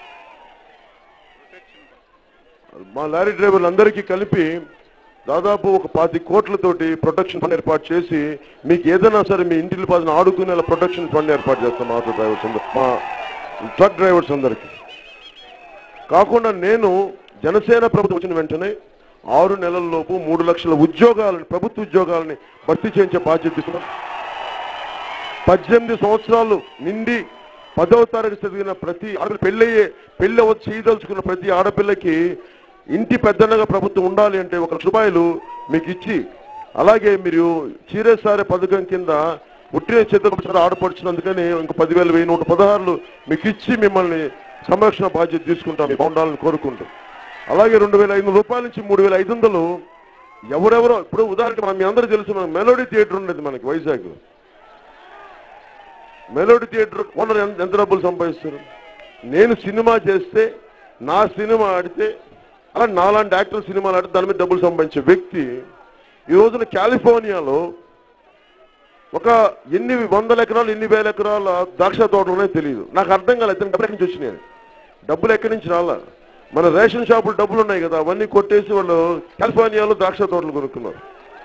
మా లారీ డ్రైవర్లు అందరికీ కలిపి దాదాపు ఒక పాతి కోట్లతోటి ప్రొటెక్షన్ ఫండ్ ఏర్పాటు చేసి మీకు ఏదైనా సరే మీ ఇంటికి పాదిన ఆడుకునే ప్రొటెక్షన్ ఫండ్ ఏర్పాటు చేస్తాం ఆటో డ్రైవర్స్ అందరూ, మా ట్రక్ డ్రైవర్స్ అందరికీ. కాకుండా నేను జనసేన ప్రభుత్వం వచ్చిన వెంటనే ఆరు నెలల్లోపు మూడు లక్షల ఉద్యోగాలను ప్రభుత్వ ఉద్యోగాలని భర్తీ చేయించే బాధ్యత తీసుకున్నాం. పద్దెనిమిది సంవత్సరాలు నిండి పదవ తరగతి చదివిన ప్రతి ఆడపిల్ల పెళ్ళయ్యే పెళ్ళి చేయదలుచుకున్న ప్రతి ఆడపిల్లకి ఇంటి పెద్దన్నగా ప్రభుత్వం ఉండాలి అంటే ఒక లక్ష రూపాయలు మీకు ఇచ్చి, అలాగే మీరు చీరేసారే పథకం కింద పుట్టిన చేతులు ఆడపడుచున్నందుకని ఇంకో పదివేల వెయ్యి నూట పదహారులు మీకు ఇచ్చి మిమ్మల్ని సంరక్షణ బాధ్యత తీసుకుంటాం బాగుండాలని కోరుకుంటాం. అలాగే రెండు వేల ఐదు వందల రూపాయల నుంచి మూడు వేల ఐదు వందలు ఎవరెవరో ఇప్పుడు ఉదాహరణకి మనం మీ అందరూ తెలుసు, మనకు మెలోడీ థియేటర్ ఉండేది మనకి వైజాగ్. మెలోడీ థియేటర్ ఓనర్ ఎంత డబ్బులు సంపాదిస్తారు? నేను సినిమా చేస్తే నా సినిమా ఆడితే అలా నాలాంటి యాక్టర్ సినిమాలు ఆడితే దాని మీద డబ్బులు సంపాదించే వ్యక్తి ఈ రోజున కాలిఫోర్నియాలో ఒక ఎన్ని వందల ఎకరాలు ఎన్ని వేల ఎకరాల ద్రాక్ష తోటలోనే తెలియదు. నాకు అర్థం కాలేదు డబ్బులు ఎక్కడి నుంచి వచ్చినాయి, డబ్బులు ఎక్కడి నుంచి రాలా. మన రేషన్ షాపులు డబ్బులు ఉన్నాయి కదా, అవన్నీ కొట్టేసి వాళ్ళు కాలిఫోర్నియాలో ద్రాక్ష తోటలు కొనుక్కున్నారు.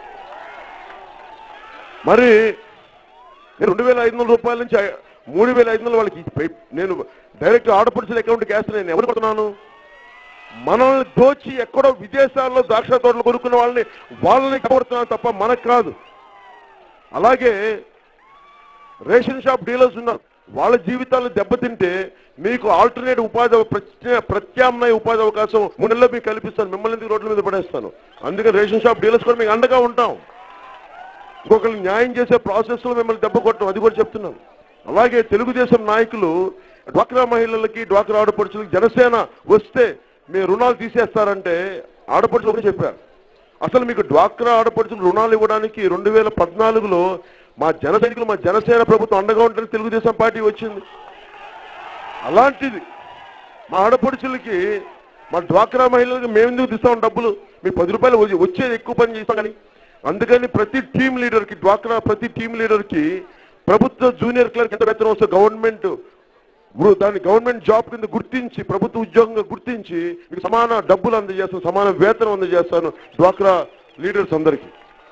మరి రెండు వేల ఐదు వందల రూపాయల నుంచి మూడు వేల ఐదు వందలు వాళ్ళకి నేను డైరెక్ట్ ఆడపడుచుల అకౌంట్కి వేస్తాను. నేను ఎవరు కొడుతున్నాను? మనల్ని దోచి ఎక్కడో విదేశాల్లో ద్రాక్ష తోటలు కొనుక్కున్న వాళ్ళని వాళ్ళని కొడుతున్నాను తప్ప మనకు కాదు. అలాగే రేషన్ షాప్ డీలర్స్ ఉన్నారు, వాళ్ళ జీవితాలు దెబ్బతింటే మీకు ఆల్టర్నేట్ ఉపాధి ప్రత్యా ప్రత్యామ్నాయ ఉపాధి అవకాశం మూడు నెలల్లో మీకు కల్పిస్తాను. మిమ్మల్ని ఎందుకు రోడ్ల మీద పడేస్తాను? అందుకని రేషన్ షాప్ డీలర్స్ కూడా మీకు అండగా ఉంటాం. ఇంకొకరిని న్యాయం చేసే ప్రాసెస్లో మిమ్మల్ని దెబ్బ కొట్టడం, అది కూడా చెప్తున్నాను. అలాగే తెలుగుదేశం నాయకులు డ్వాక్రా మహిళలకి, డ్వాక్రా ఆడపడుచులకి జనసేన వస్తే మీ రుణాలు తీసేస్తారంటే ఆడపడుచులు ఒకటి చెప్పారు. అసలు మీకు డ్వాక్రా ఆడపడుచులు రుణాలు ఇవ్వడానికి రెండు వేల పద్నాలుగులో మా జన సైనికులు, మా జనసేన ప్రభుత్వం అండగా ఉంటుంది, తెలుగుదేశం పార్టీ వచ్చింది. అలాంటిది మా ఆడపడుచులకి, మా డ్వాక్రా మహిళలకి మేము ఎందుకు తీస్తాం డబ్బులు? మీకు పది రూపాయలు వచ్చేది ఎక్కువ పని చేస్తాం కానీ. అందుకని ప్రతి టీం లీడర్కి, డ్వాక్రా ప్రతి టీం లీడర్కి ప్రభుత్వ జూనియర్ క్లర్క్ ఎంత వేతనం వస్తే గవర్నమెంట్ దాన్ని గవర్నమెంట్ జాబ్ కింద గుర్తించి, ప్రభుత్వ ఉద్యోగంగా గుర్తించి మీకు సమాన డబ్బులు అందజేస్తాను, సమాన వేతనం అందజేస్తాను డ్వాక్రా లీడర్స్ అందరికీ.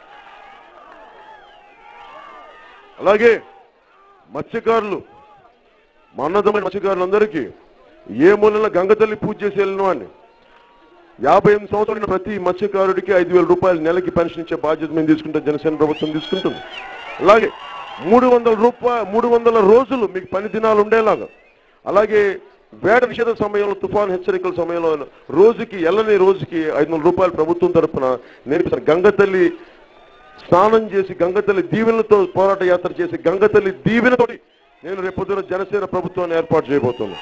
అలాగే మత్స్యకారులు, మా అన్నదమైన మత్స్యకారులందరికీ ఏ మూలన గంగతల్లి పూజ చేసి వెళ్ళిన వాడిని యాభై ఎనిమిది సంవత్సరాలు ప్రతి మత్స్యకారుడికి ఐదు వేల రూపాయలు నెలకి పెన్షన్ ఇచ్చే బాధ్యత మేము తీసుకుంటాం, జనసేన ప్రభుత్వం తీసుకుంటుంది. అలాగే మూడు వందల రూపాయలు మూడు వందల రోజులు మీకు పని దినాలు ఉండేలాగా, అలాగే వేట నిషేధ సమయంలో, తుఫాన్ హెచ్చరికల సమయంలో రోజుకి ఎల్లని రోజుకి ఐదు వందల రూపాయలు ప్రభుత్వం తరఫున నేర్పిస్తారు. గంగతల్లి స్నానం చేసి, గంగతల్లి దీవెనలతో పోరాట యాత్ర చేసి, గంగతల్లి దీవెనతో నేను రేపొద్దున జనసేన ప్రభుత్వాన్ని ఏర్పాటు చేయబోతున్నాను.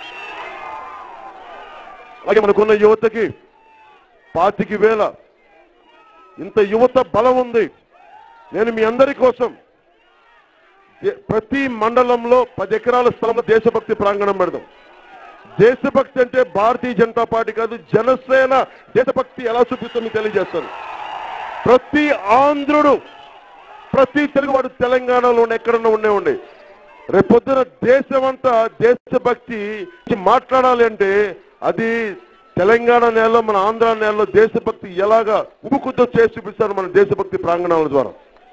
అలాగే మనకున్న యువతకి పాతికి వేల ఇంత యువత బలం ఉంది. నేను మీ అందరి కోసం ప్రతి మండలంలో పది ఎకరాల స్థలంలో దేశభక్తి ప్రాంగణం పెడదాం. దేశభక్తి అంటే భారతీయ జనతా పార్టీ కాదు, జనసేన దేశభక్తి ఎలా చూపిస్తుందో తెలియజేస్తాను. ప్రతి ఆంధ్రుడు, ప్రతి తెలుగువాడు తెలంగాణలో ఎక్కడన్నా ఉండే ఉండే రేపొద్దున దేశమంతా దేశభక్తి మాట్లాడాలి అంటే అది తెలంగాణ నేలలో, మన ఆంధ్ర నేలలో దేశభక్తి ఎలాగా ఉబుకుతో చేసి చూపిస్తారు మన దేశభక్తి ప్రాంగణాల ద్వారా.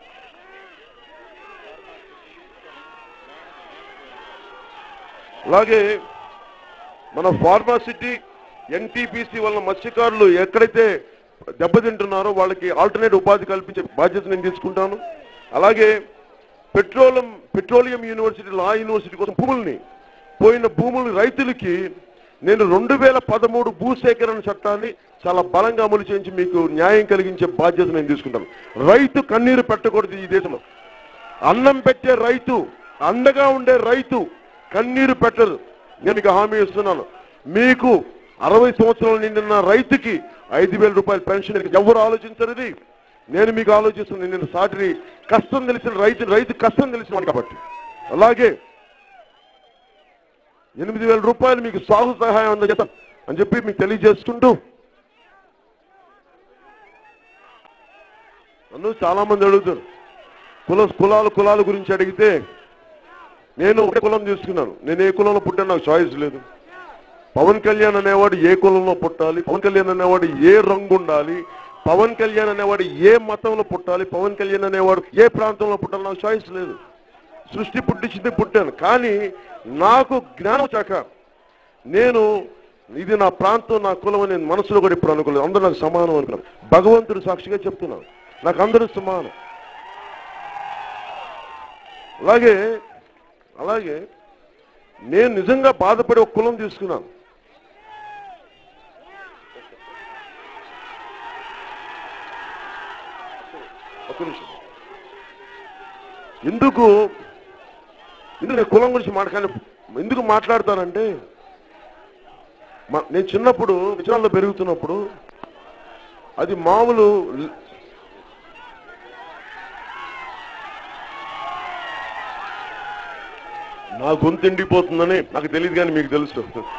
అలాగే మన ఫార్మాసిటీ, ఎన్టీపీసీ వల్ల మత్స్యకారులు ఎక్కడైతే దెబ్బతింటున్నారో వాళ్ళకి ఆల్టర్నేట్ ఉపాధి కల్పించే బాధ్యత నేను తీసుకుంటాను. అలాగే petroleum petroleum university, law university కోసం భూముల్ని, పోయిన భూములు రైతులకి నేను రెండు వేల పదమూడు భూసేకరణ చట్టాన్ని చాలా బలంగా అమలు చేయించి మీకు న్యాయం కలిగించే బాధ్యత నేను తీసుకుంటాను. రైతు కన్నీరు పెట్టకూడదు ఈ దేశంలో. అన్నం పెట్టే రైతు, అండగా ఉండే రైతు కన్నీరు పెట్టరు. నేను మీకు హామీ ఇస్తున్నాను. మీకు అరవై సంవత్సరాలు నిండిన రైతుకి ఐదు వేల రూపాయల పెన్షన్ ఎవరు ఆలోచించరు. నేను మీకు ఆలోచిస్తున్నాను. నేను సాటి కష్టం తెలిసిన రైతు రైతు కష్టం తెలిసిన కాబట్టి. అలాగే ఎనిమిది వేల రూపాయలు మీకు సాగు సహాయం అందజేస్తాం అని చెప్పి మీకు తెలియజేసుకుంటూ, నన్ను చాలా మంది అడుగుతారు కుల కులాలు కులాల గురించి అడిగితే నేను ఒక కులం తీసుకున్నాను. నేను ఏ కులంలో పుట్టాను నాకు చాయిస్ లేదు. పవన్ కళ్యాణ్ అనేవాడు ఏ కులంలో పుట్టాలి, పవన్ కళ్యాణ్ అనేవాడు ఏ రంగు ఉండాలి, పవన్ కళ్యాణ్ అనేవాడు ఏ మతంలో పుట్టాలి, పవన్ కళ్యాణ్ అనేవాడు ఏ ప్రాంతంలో పుట్టాలి, నాకు చాయిస్ లేదు. సృష్టి పుట్టించింది పుట్టాను. కానీ నాకు జ్ఞానం వచ్చాక నేను ఇది నా ప్రాంతం, నా కులం అని నేను మనసులో కూడా ఇప్పుడు అనుకోలేదు. అందరూ నాకు సమానం అనుకున్నాను. భగవంతుడు సాక్షిగా చెప్తున్నాను, నాకు అందరూ సమానం. అలాగే అలాగే నేను నిజంగా బాధపడి ఒక కులం తీసుకున్నాను. ఎందుకు ఎందుకు నేను కులం గురించి మాట్లాడ ఎందుకు మాట్లాడతానంటే, నేను చిన్నప్పుడు విజయాల్లో పెరుగుతున్నప్పుడు అది మామూలు నా గొంతు ఎండిపోతుందని నాకు తెలియదు, కానీ మీకు తెలుసు.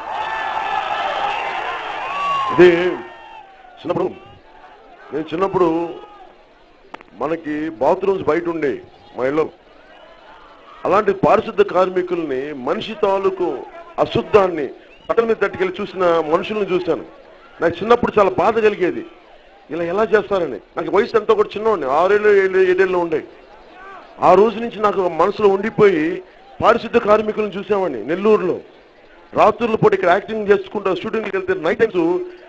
ఇది చిన్నప్పుడు నేను చిన్నప్పుడు మనకి బాత్రూమ్స్ బయట ఉండే మా ఇళ్ళలో. అలాంటి పారిశుద్ధ కార్మికుల్ని, మనిషి తాలూకు అశుద్ధాన్ని బట్టల మీద తట్టుకెళ్ళి చూసిన మనుషులను చూశాను. నాకు చిన్నప్పుడు చాలా బాధ కలిగేది, ఇలా ఎలా చేస్తారని. నాకు వయసు ఎంతో కూడా చిన్నవాడిని, ఆరేళ్ళు ఏళ్ళు ఏడేళ్ళు ఉండే. ఆ రోజు నుంచి నాకు మనసులో ఉండిపోయి పారిశుద్ధ కార్మికులను చూసామని నెల్లూరులో రాత్రుల పూట ఇక్కడ యాక్టింగ్ చేసుకుంటా షూటింగ్కి వెళ్తే నైట్ టైమ్స్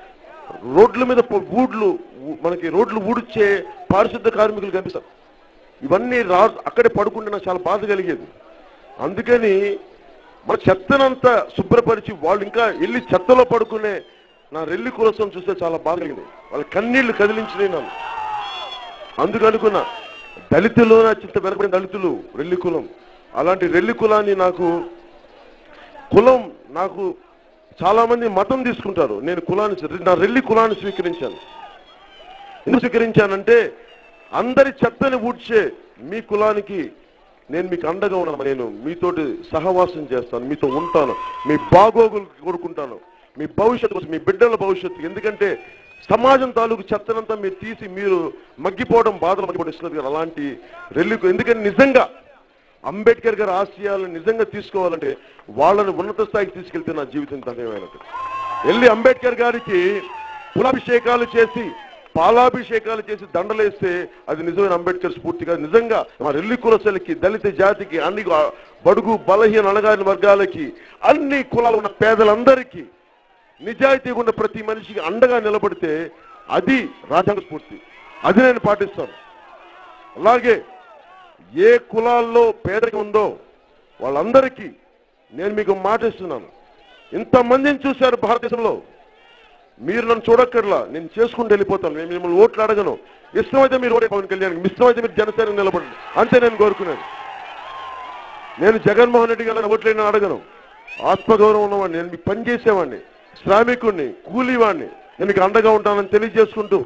రోడ్ల మీద ఊడ్లు మనకి రోడ్లు ఊడ్చే పారిశుద్ధ కార్మికులు కనిపిస్తారు. ఇవన్నీ రా అక్కడే పడుకుంటే నాకు చాలా బాధ కలిగేది. అందుకని మన చెత్తనంతా శుభ్రపరిచి వాళ్ళు ఇంకా వెళ్ళి చెత్తలో పడుకునే నా రెల్లి కులసం చూస్తే చాలా బాధ కలిగింది. వాళ్ళ కన్నీళ్లు కదిలించినాయి నన్ను. అందుకు అనుకున్నా, దళితులు చింత వెనకబడిన దళితులు రెల్లి కులం, అలాంటి రెల్లి కులాన్ని నాకు కులం నాకు చాలా మంది మతం తీసుకుంటారు. నేను కులాన్ని నా రెల్లి కులాన్ని స్వీకరించాను. ఎందుకు స్వీకరించానంటే అందరి చెత్తని ఊడ్చే మీ కులానికి నేను మీకు అండగా ఉన్నాను. నేను మీతోటి సహవాసం చేస్తాను, మీతో ఉంటాను, మీ బాగోగులు కోరుకుంటాను, మీ భవిష్యత్తు కోసం, మీ బిడ్డల భవిష్యత్తు. ఎందుకంటే సమాజం తాలూకు చెత్తనంతా మీరు తీసి మీరు మగ్గిపోవడం బాధలు మగ్గిపోయిస్తున్నారు కదా, అలాంటి రెల్లికు. ఎందుకంటే నిజంగా అంబేద్కర్ గారి ఆశయాలను నిజంగా తీసుకోవాలంటే వాళ్ళని ఉన్నత స్థాయికి తీసుకెళ్తే నా జీవితం ధన్యమైనట్టు. వెళ్ళి అంబేద్కర్ గారికి కులాభిషేకాలు చేసి పాలాభిషేకాలు చేసి దండలేస్తే అది నిజమైన అంబేద్కర్ స్ఫూర్తిగా. నిజంగా మా రెల్లి కులసలకి, దళిత జాతికి, అన్ని బడుగు బలహీన అణగారిన వర్గాలకి, అన్ని కులాలు ఉన్న పేదలందరికీ నిజాయితీగా ఉన్న ప్రతి మనిషికి అండగా నిలబడితే అది రాజ్యాంగ స్ఫూర్తి. అది నేను పాటిస్తాను. అలాగే ఏ కులాల్లో పేదరికం ఉందో వాళ్ళందరికీ నేను మీకు మాట ఇస్తున్నాను. ఇంతమందిని చూశారు భారతదేశంలో, మీరు నన్ను చూడక్కర్లా, నేను చేసుకుంటూ వెళ్ళిపోతాను. నేను మిమ్మల్ని ఓట్లు అడగను. ఇష్టమైతే మీరు ఓటే పవన్ కళ్యాణ్, ఇష్టమైతే మీరు జనసేన నిలబడండి, అంతే నేను కోరుకున్నాను. నేను జగన్మోహన్ రెడ్డి గారిని ఓట్లైనా అడగను. ఆత్మగౌరవం ఉన్నవాడిని, నేను మీకు పనిచేసేవాడిని, శ్రామికుడిని, కూలీవాడిని, నేను మీకు అండగా ఉంటానని తెలియజేసుకుంటూ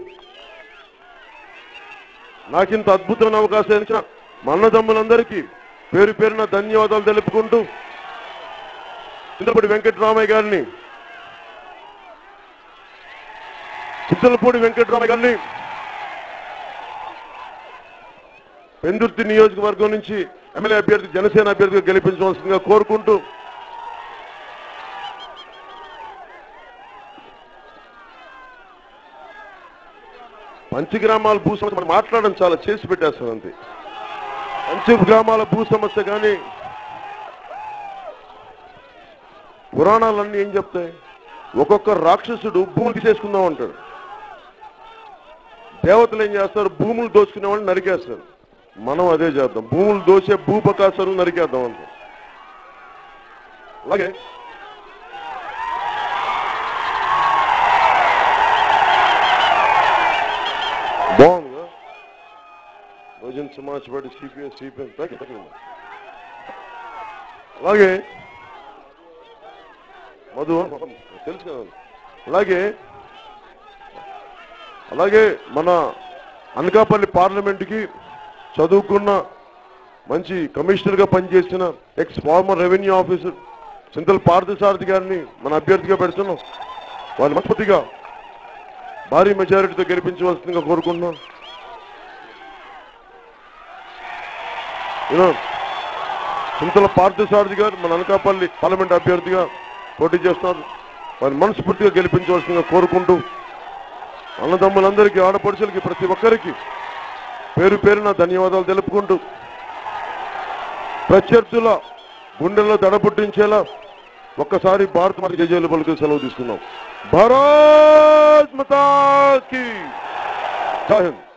నాకింత అద్భుతమైన అవకాశం ఇచ్చిన మా అన్నదమ్ములందరికీ పేరు పేరున ధన్యవాదాలు తెలుపుకుంటూ చింతలపూడి వెంకటరామయ్య గారిని చింతలపూడి వెంకటరామయ్య గారిని పెందుర్తి నియోజకవర్గం నుంచి ఎమ్మెల్యే అభ్యర్థి, జనసేన అభ్యర్థిగా గెలిపించవలసిందిగా కోరుకుంటూ పంచగ్రామాల భూ సమస్య మాట్లాడడం చాలా చేసి పెట్టేస్తారు అంతే. పంచగ్రామాల భూ సమస్య కానీ పురాణాలన్నీ ఏం చెప్తాయి? ఒక్కొక్క రాక్షసుడు భూములు తీసేసుకుందాం అంటాడు. దేవతలు ఏం చేస్తారు? భూములు దోచుకునే వాళ్ళని నరికేస్తారు. మనం అదే చేద్దాం, భూములు దోచే భూపకాసులు నరికేద్దాం అంటాం. అలాగే బాగుందిగా Bahujan Samaj party, CPM CPM అలాగే మధు తెలుసు కదా. అలాగే అలాగే మన అనకాపల్లి పార్లమెంటుకి చదువుకున్న మంచి కమిషనర్గా పనిచేసిన ex former revenue officer Chintala Parthasarathy గారిని మన అభ్యర్థిగా పెడుతున్నాం. వారిని మనస్ఫూర్తిగా భారీ మెజారిటీతో గెలిపించవలసిందిగా కోరుకుంటున్నాం. చింతల పార్థసారథి గారు మన అనకాపల్లి పార్లమెంట్ అభ్యర్థిగా పోటీ చేస్తున్నారు. వారిని మనస్ఫూర్తిగా గెలిపించవలసిందిగా కోరుకుంటూ అన్నదమ్ములందరికీ, ఆడపడుచులకి, ప్రతి ఒక్కరికి పేరు పేరున ధన్యవాదాలు తెలుపుకుంటూ ప్రత్యర్థుల గుండెల్లో దడపుట్టించేలా ఒక్కసారి భారత మాత జయజయలు పలుకు సెలవు తీసుకున్నాం. భారత్ మాతా కీ జై హింద్.